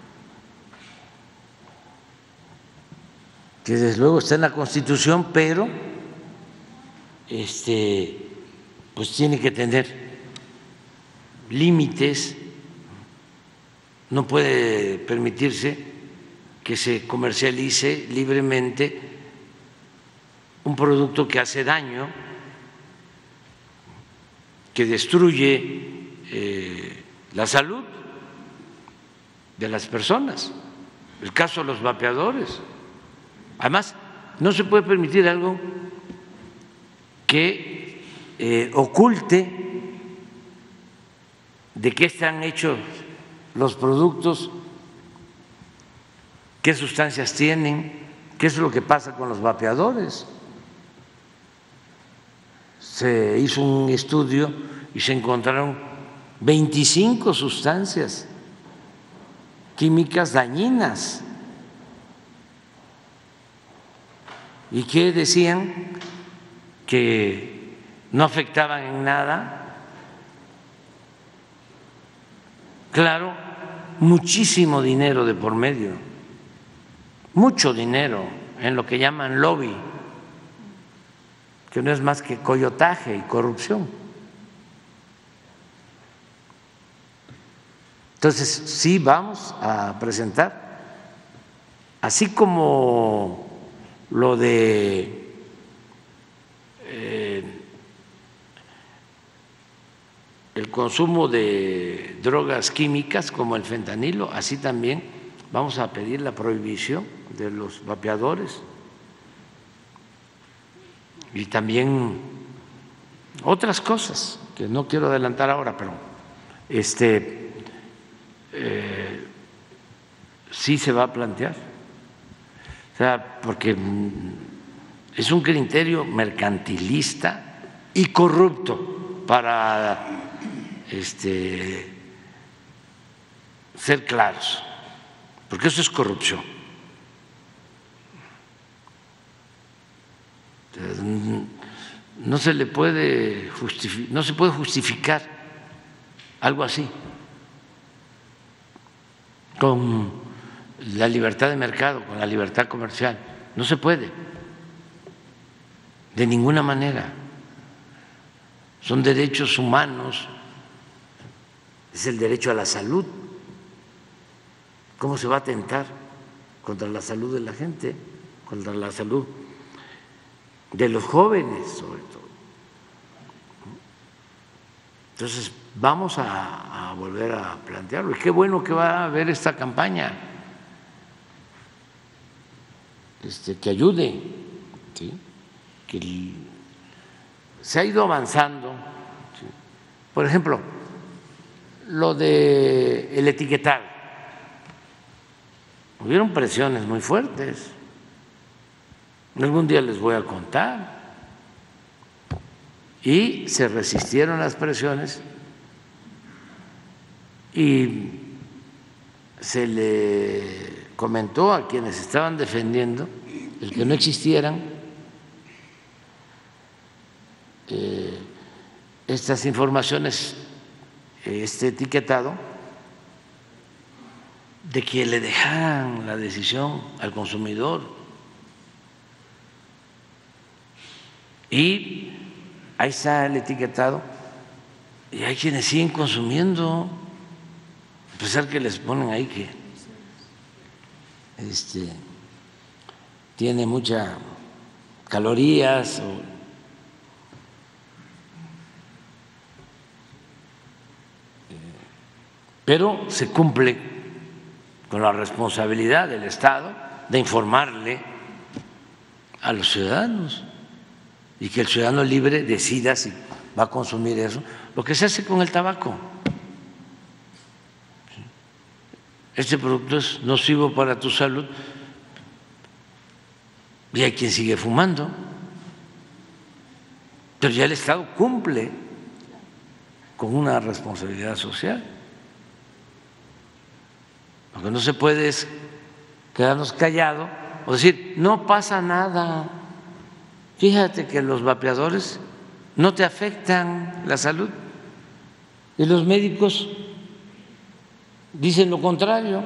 que desde luego está en la Constitución, pero pues tiene que tener límites, no puede permitirse que se comercialice libremente un producto que hace daño, que destruye la salud de las personas. El caso de los vapeadores. Además, no se puede permitir algo que oculte de qué están hechos los productos, qué sustancias tienen, qué es lo que pasa con los vapeadores. Se hizo un estudio y se encontraron 25 sustancias químicas dañinas. ¿Y qué decían? Que no afectaban en nada. Claro, muchísimo dinero de por medio, mucho dinero en lo que llaman lobby, que no es más que coyotaje y corrupción. Entonces, sí vamos a presentar, así como lo de el consumo de drogas químicas como el fentanilo, así también vamos a pedir la prohibición de los vapeadores y también otras cosas que no quiero adelantar ahora, pero sí se va a plantear. O sea, porque es un criterio mercantilista y corrupto, para ser claros, porque eso es corrupción. No se le puede no se puede justificar algo así con la libertad de mercado, con la libertad comercial. No se puede, de ninguna manera. Son derechos humanos, es el derecho a la salud. ¿Cómo se va a atentar contra la salud de la gente, contra la salud de los jóvenes sobre todo? Entonces vamos a volver a plantearlo. Y qué bueno que va a haber esta campaña, que ayude, ¿sí? Que se ha ido avanzando, ¿sí? Por ejemplo, lo de el etiquetado, hubieron presiones muy fuertes, algún día les voy a contar, y se resistieron las presiones y se le comentó a quienes estaban defendiendo el que no existieran estas informaciones, este etiquetado, de que le dejaran la decisión al consumidor. Y ahí está el etiquetado y hay quienes siguen consumiendo, a pesar que les ponen ahí que tiene muchas calorías pero se cumple con la responsabilidad del Estado de informarle a los ciudadanos y que el ciudadano libre decida si va a consumir eso, lo que se hace con el tabaco. Este producto es nocivo para tu salud y hay quien sigue fumando, pero ya el Estado cumple con una responsabilidad social. Lo que no se puede es quedarnos callados o decir, no pasa nada. Fíjate que los vapeadores no te afectan la salud y los médicos dicen lo contrario.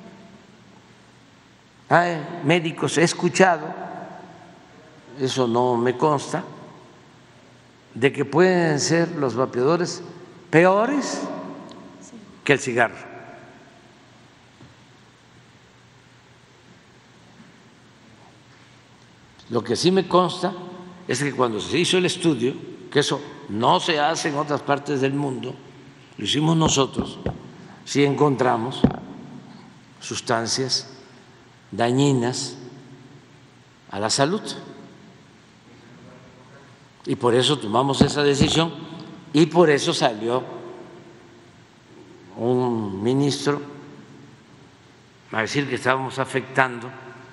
Hay médicos, he escuchado, eso no me consta, de que pueden ser los vapeadores peores que el cigarro. Lo que sí me consta es que cuando se hizo el estudio, que eso no se hace en otras partes del mundo, lo hicimos nosotros, sí encontramos sustancias dañinas a la salud. Y por eso tomamos esa decisión y por eso salió un ministro a decir que estábamos afectando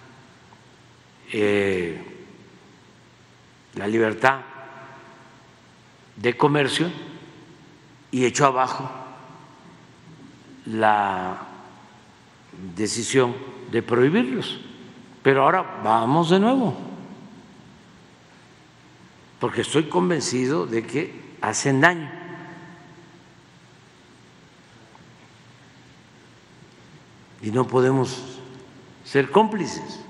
la libertad de comercio y echó abajo la decisión de prohibirlos. Pero ahora vamos de nuevo, porque estoy convencido de que hacen daño. Y no podemos ser cómplices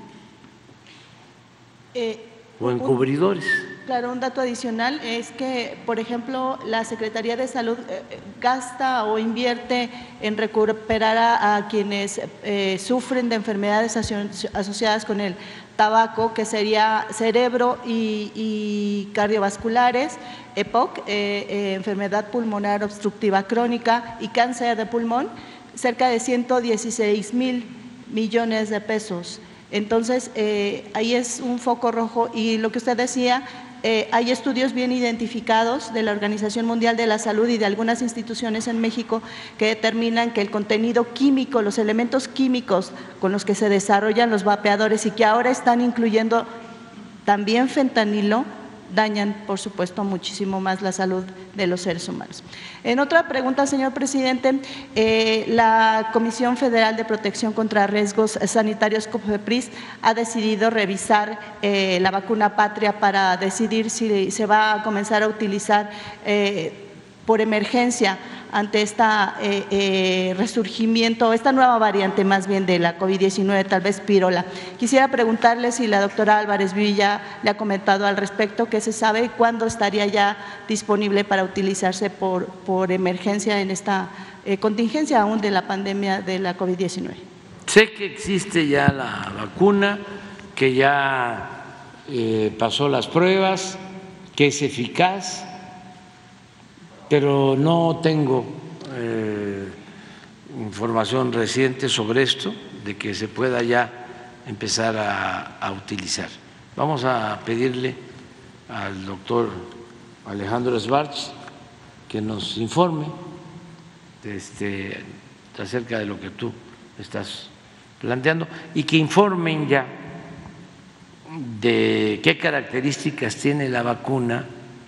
o encubridores. Claro, un dato adicional es que, por ejemplo, la Secretaría de Salud gasta o invierte en recuperar a quienes sufren de enfermedades asociadas con el tabaco, que sería cerebro y cardiovasculares, EPOC, enfermedad pulmonar obstructiva crónica y cáncer de pulmón, cerca de 116,000 millones de pesos. Entonces, ahí es un foco rojo y lo que usted decía, hay estudios bien identificados de la Organización Mundial de la Salud y de algunas instituciones en México que determinan que el contenido químico, los elementos químicos con los que se desarrollan los vapeadores y que ahora están incluyendo también fentanilo, dañan, por supuesto, muchísimo más la salud de los seres humanos. En otra pregunta, señor presidente, la Comisión Federal de Protección contra Riesgos Sanitarios, COFEPRIS, ha decidido revisar la vacuna Patria para decidir si se va a comenzar a utilizar por emergencia ante este resurgimiento, esta nueva variante más bien de la COVID-19, tal vez pirola. Quisiera preguntarle si la doctora Álvarez Villa le ha comentado al respecto, qué se sabe y cuándo estaría ya disponible para utilizarse por emergencia en esta contingencia aún de la pandemia de la COVID-19. Sé que existe ya la vacuna, que ya pasó las pruebas, que es eficaz, pero no tengo información reciente sobre esto, de que se pueda ya empezar a utilizar. Vamos a pedirle al doctor Alejandro Schwartz que nos informe acerca de lo que tú estás planteando y que informen ya de qué características tiene la vacuna,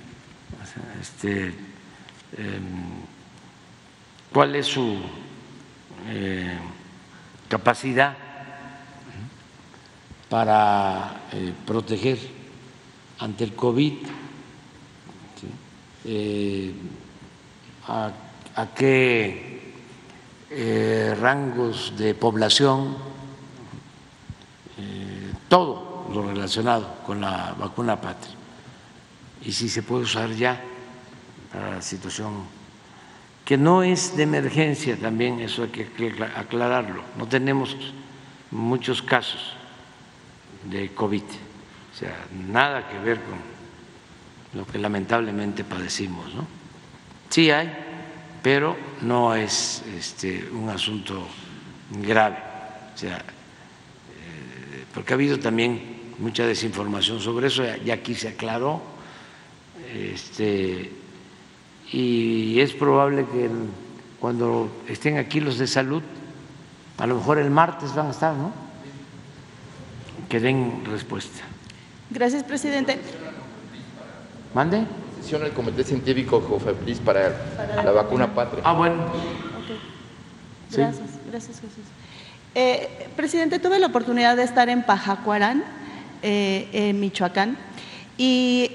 cuál es su capacidad para proteger ante el COVID, a qué rangos de población, todo lo relacionado con la vacuna Patria y si se puede usar ya para la situación que no es de emergencia, también eso hay que aclararlo. No tenemos muchos casos de COVID, o sea, nada que ver con lo que lamentablemente padecimos, ¿no? Sí hay, pero no es un asunto grave, o sea, porque ha habido también mucha desinformación sobre eso, ya aquí se aclaró. y es probable que cuando estén aquí los de salud, a lo mejor el martes van a estar, ¿no? Que den respuesta. Gracias, presidente. ¿Mande? Sesiona el Comité Científico COFEPRIS para la vacuna Patria. Ah, bueno. Okay. Gracias, sí. Gracias, Jesús. Presidente, tuve la oportunidad de estar en Pajacuarán, en Michoacán, y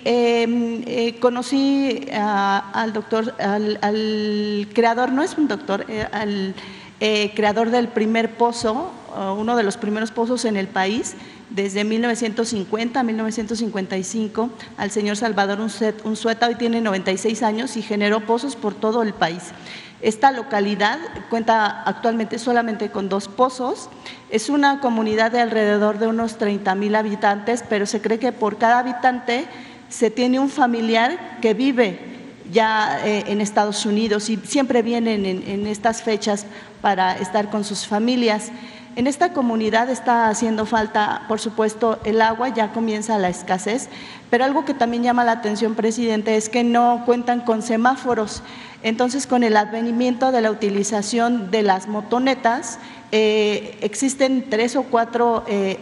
conocí al doctor, al creador, no es un doctor, al creador del primer pozo, uno de los primeros pozos en el país, desde 1950 a 1955, al señor Salvador Unzueta. Hoy tiene 96 años y generó pozos por todo el país. Esta localidad cuenta actualmente solamente con 2 pozos. Es una comunidad de alrededor de unos 30,000 habitantes, pero se cree que por cada habitante se tiene un familiar que vive ya en Estados Unidos y siempre vienen en estas fechas para estar con sus familias. En esta comunidad está haciendo falta, por supuesto, el agua, ya comienza la escasez, pero algo que también llama la atención, presidente, es que no cuentan con semáforos. Entonces, con el advenimiento de la utilización de las motonetas, existen 3 o 4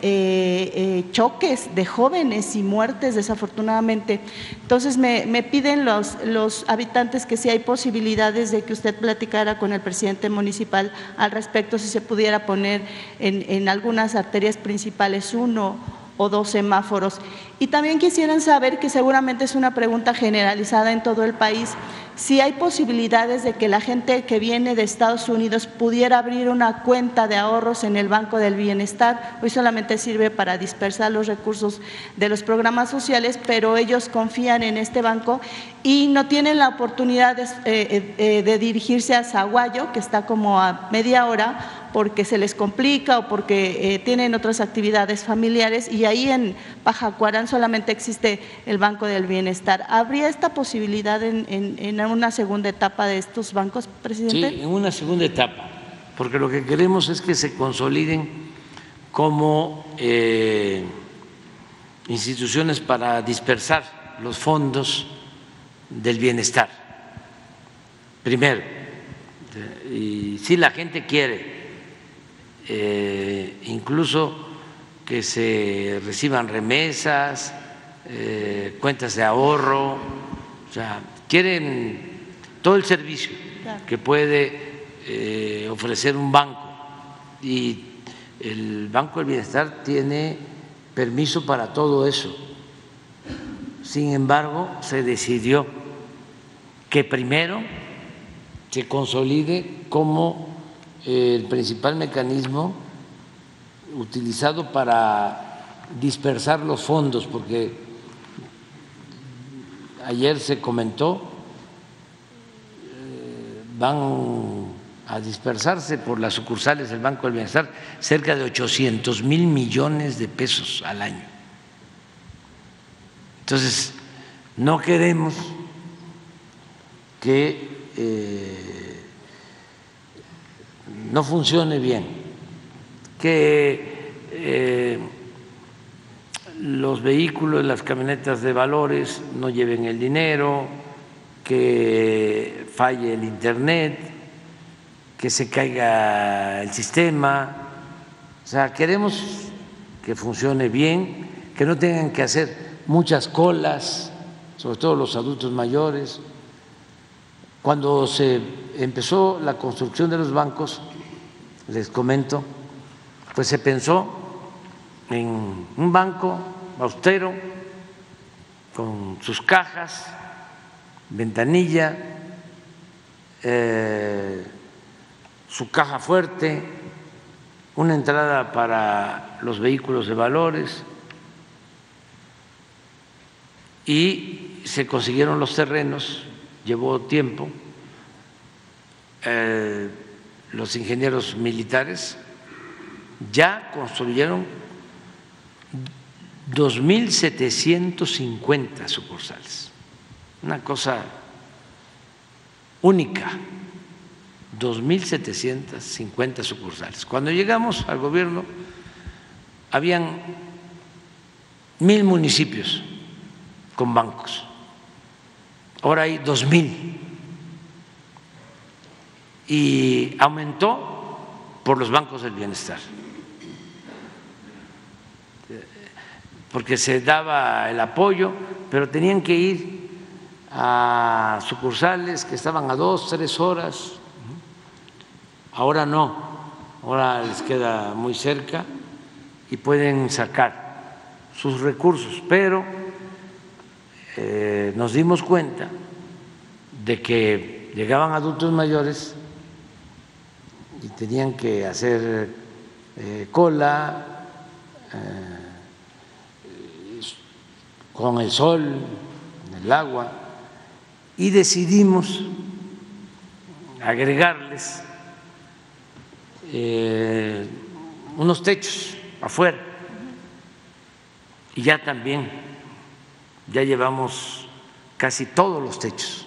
choques de jóvenes y muertes, desafortunadamente. Entonces, me piden los habitantes que si hay posibilidades de que usted platicara con el presidente municipal al respecto, si se pudiera poner en algunas arterias principales 1 o 2 semáforos. Y también quisieran saber, que seguramente es una pregunta generalizada en todo el país, si hay posibilidades de que la gente que viene de Estados Unidos pudiera abrir una cuenta de ahorros en el Banco del Bienestar. Hoy solamente sirve para dispersar los recursos de los programas sociales, pero ellos confían en este banco y no tienen la oportunidad de dirigirse a Zaguayo, que está como a media hora, porque se les complica o porque tienen otras actividades familiares, y ahí en Pajacuarán solamente existe el Banco del Bienestar. ¿Habría esta posibilidad en una segunda etapa de estos bancos, presidente? Sí, en una segunda etapa, porque lo que queremos es que se consoliden como instituciones para dispersar los fondos del bienestar. Primero, y si la gente quiere incluso que se reciban remesas, cuentas de ahorro, o sea, quieren todo el servicio que puede ofrecer un banco, y el Banco del Bienestar tiene permiso para todo eso. Sin embargo, se decidió que primero se consolide como el principal mecanismo utilizado para dispersar los fondos, porque ayer se comentó, van a dispersarse por las sucursales del Banco del Bienestar cerca de 800,000 millones de pesos al año. Entonces, no queremos que no funcione bien, que los vehículos, las camionetas de valores no lleven el dinero, que falle el internet, que se caiga el sistema. O sea, queremos que funcione bien, que no tengan que hacer muchas colas, sobre todo los adultos mayores. Cuando se empezó la construcción de los bancos, les comento, pues se pensó en un banco austero, con sus cajas, ventanilla, su caja fuerte, una entrada para los vehículos de valores, y se consiguieron los terrenos, llevó tiempo. Los ingenieros militares ya construyeron 2.750 sucursales, una cosa única, 2.750 sucursales. Cuando llegamos al gobierno habían 1,000 municipios con bancos, ahora hay 2,000 y aumentó por los bancos del bienestar, porque se daba el apoyo, pero tenían que ir a sucursales que estaban a 2, 3 horas. Ahora no, ahora les queda muy cerca y pueden sacar sus recursos, pero nos dimos cuenta de que llegaban adultos mayores y tenían que hacer cola con el sol, el agua, y decidimos agregarles unos techos afuera, y ya también ya llevamos casi todos los techos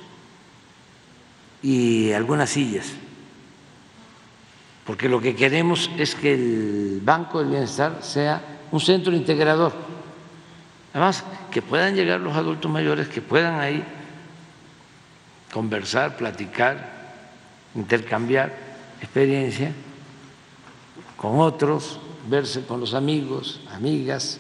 y algunas sillas, porque lo que queremos es que el Banco del Bienestar sea un centro integrador, además que puedan llegar los adultos mayores, que puedan ahí conversar, platicar, intercambiar experiencia con otros, verse con los amigos, amigas,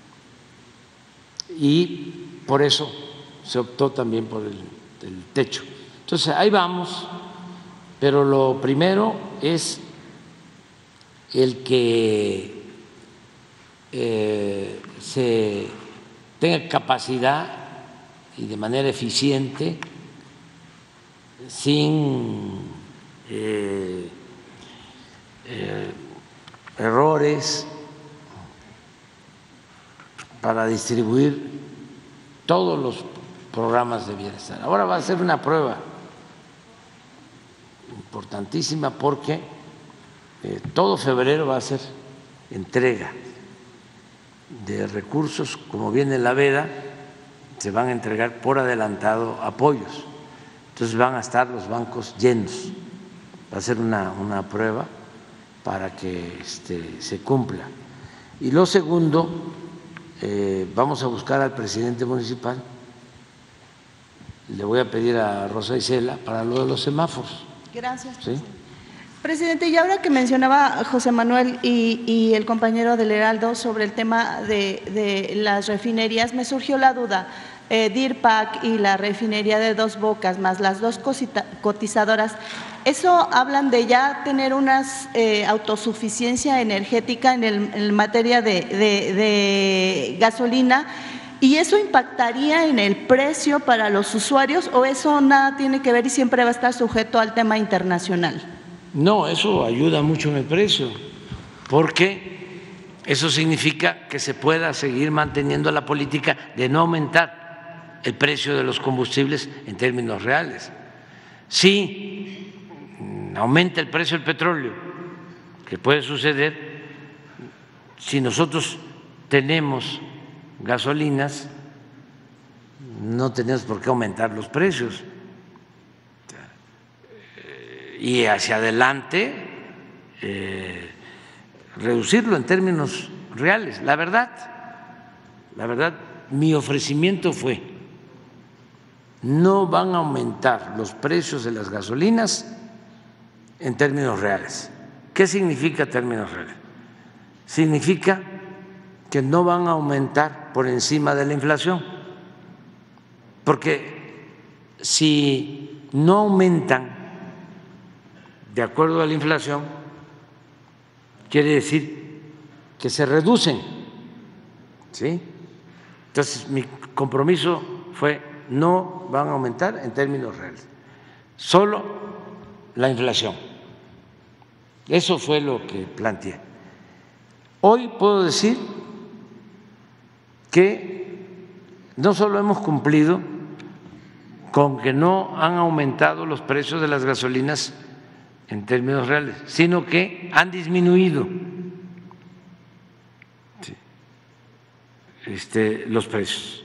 y por eso se optó también por el techo. Entonces ahí vamos, pero lo primero es el que se tenga capacidad y de manera eficiente, sin errores, para distribuir todos los programas de bienestar. Ahora va a ser una prueba importantísima porque todo febrero va a ser entrega de recursos, como viene la veda, se van a entregar por adelantado apoyos, entonces van a estar los bancos llenos, va a ser una prueba para que se cumpla. Y lo segundo, vamos a buscar al presidente municipal, le voy a pedir a Rosa Isela para lo de los semáforos. Gracias. ¿Sí? Presidente, y ahora que mencionaba José Manuel y el compañero del Heraldo sobre el tema de las refinerías, me surgió la duda. Deer Park y la refinería de Dos Bocas, más las dos cotizadoras, ¿eso hablan de ya tener una autosuficiencia energética en materia de gasolina? ¿Y eso impactaría en el precio para los usuarios o eso nada tiene que ver y siempre va a estar sujeto al tema internacional? No, eso ayuda mucho en el precio, porque eso significa que se pueda seguir manteniendo la política de no aumentar el precio de los combustibles en términos reales. Si aumenta el precio del petróleo, que puede suceder, si nosotros tenemos gasolinas, no tenemos por qué aumentar los precios. Y hacia adelante reducirlo en términos reales. La verdad, mi ofrecimiento fue: no van a aumentar los precios de las gasolinas en términos reales. ¿Qué significa términos reales? Significa que no van a aumentar por encima de la inflación, porque si no aumentan de acuerdo a la inflación, quiere decir que se reducen, ¿sí? Entonces, mi compromiso fue: no van a aumentar en términos reales, solo la inflación. Eso fue lo que planteé. Hoy puedo decir que no solo hemos cumplido con que no han aumentado los precios de las gasolinas en términos reales, sino que han disminuido los precios,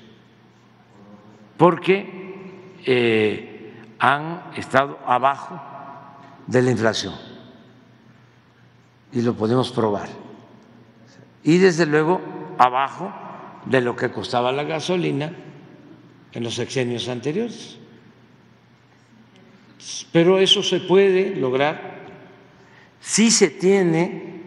porque han estado abajo de la inflación y lo podemos probar, y desde luego abajo de lo que costaba la gasolina en los sexenios anteriores. Pero eso se puede lograr si se tiene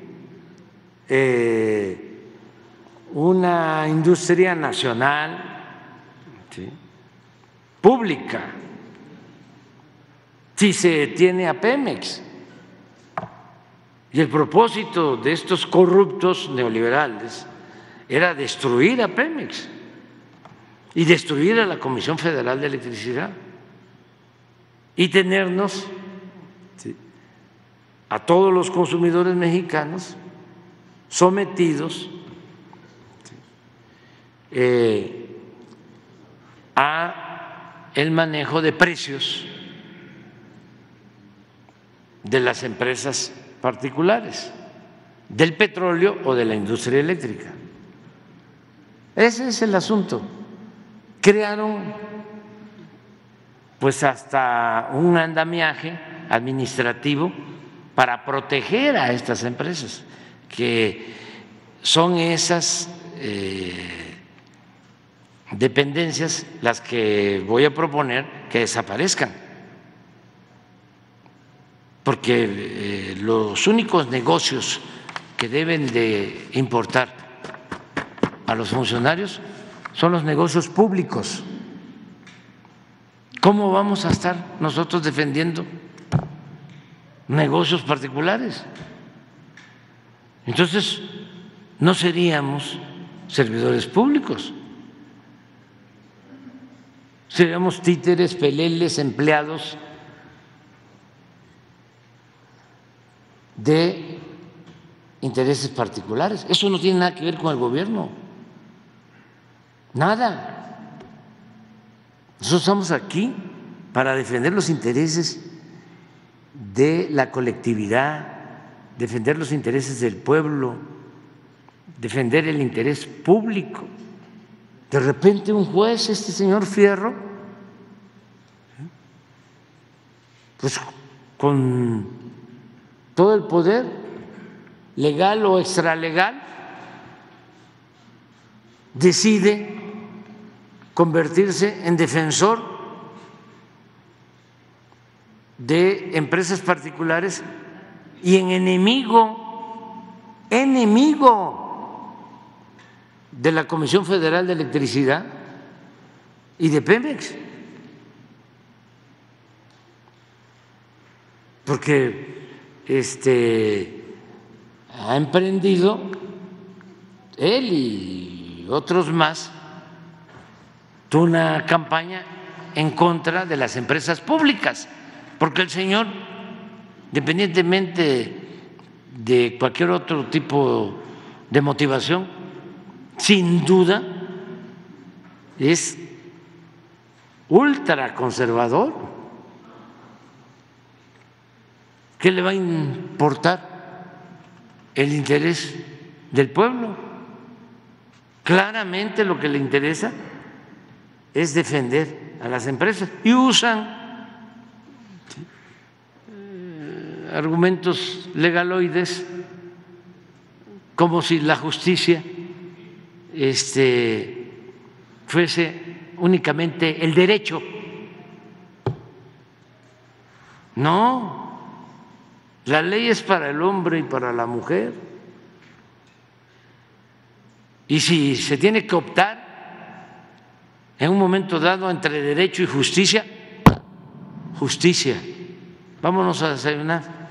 una industria nacional, ¿sí?, pública, si se tiene a Pemex. Y el propósito de estos corruptos neoliberales era destruir a Pemex y destruir a la Comisión Federal de Electricidad y tenernos, ¿sí?, a todos los consumidores mexicanos sometidos, ¿sí?, a el manejo de precios de las empresas particulares, del petróleo o de la industria eléctrica. Ese es el asunto. Crearon pues hasta un andamiaje administrativo para proteger a estas empresas, que son esas dependencias las que voy a proponer que desaparezcan, porque los únicos negocios que deben de importar a los funcionarios son los negocios públicos. ¿Cómo vamos a estar nosotros defendiendo negocios particulares? Entonces, no seríamos servidores públicos, seríamos títeres, peleles, empleados de intereses particulares. Eso no tiene nada que ver con el gobierno, nada. Nosotros estamos aquí para defender los intereses de la colectividad, defender los intereses del pueblo, defender el interés público. De repente un juez, este señor Fierro, pues con todo el poder legal o extralegal, decide convertirse en defensor de empresas particulares y en enemigo de la Comisión Federal de Electricidad y de Pemex, porque ha emprendido él y otros más una campaña en contra de las empresas públicas, porque el señor, independientemente de cualquier otro tipo de motivación, sin duda es ultraconservador. ¿Qué le va a importar el interés del pueblo? Claramente lo que le interesa es defender a las empresas y usan argumentos legaloides como si la justicia fuese únicamente el derecho. No, la ley es para el hombre y para la mujer. Y si se tiene que optar en un momento dado entre derecho y justicia, justicia. Vámonos a desayunar.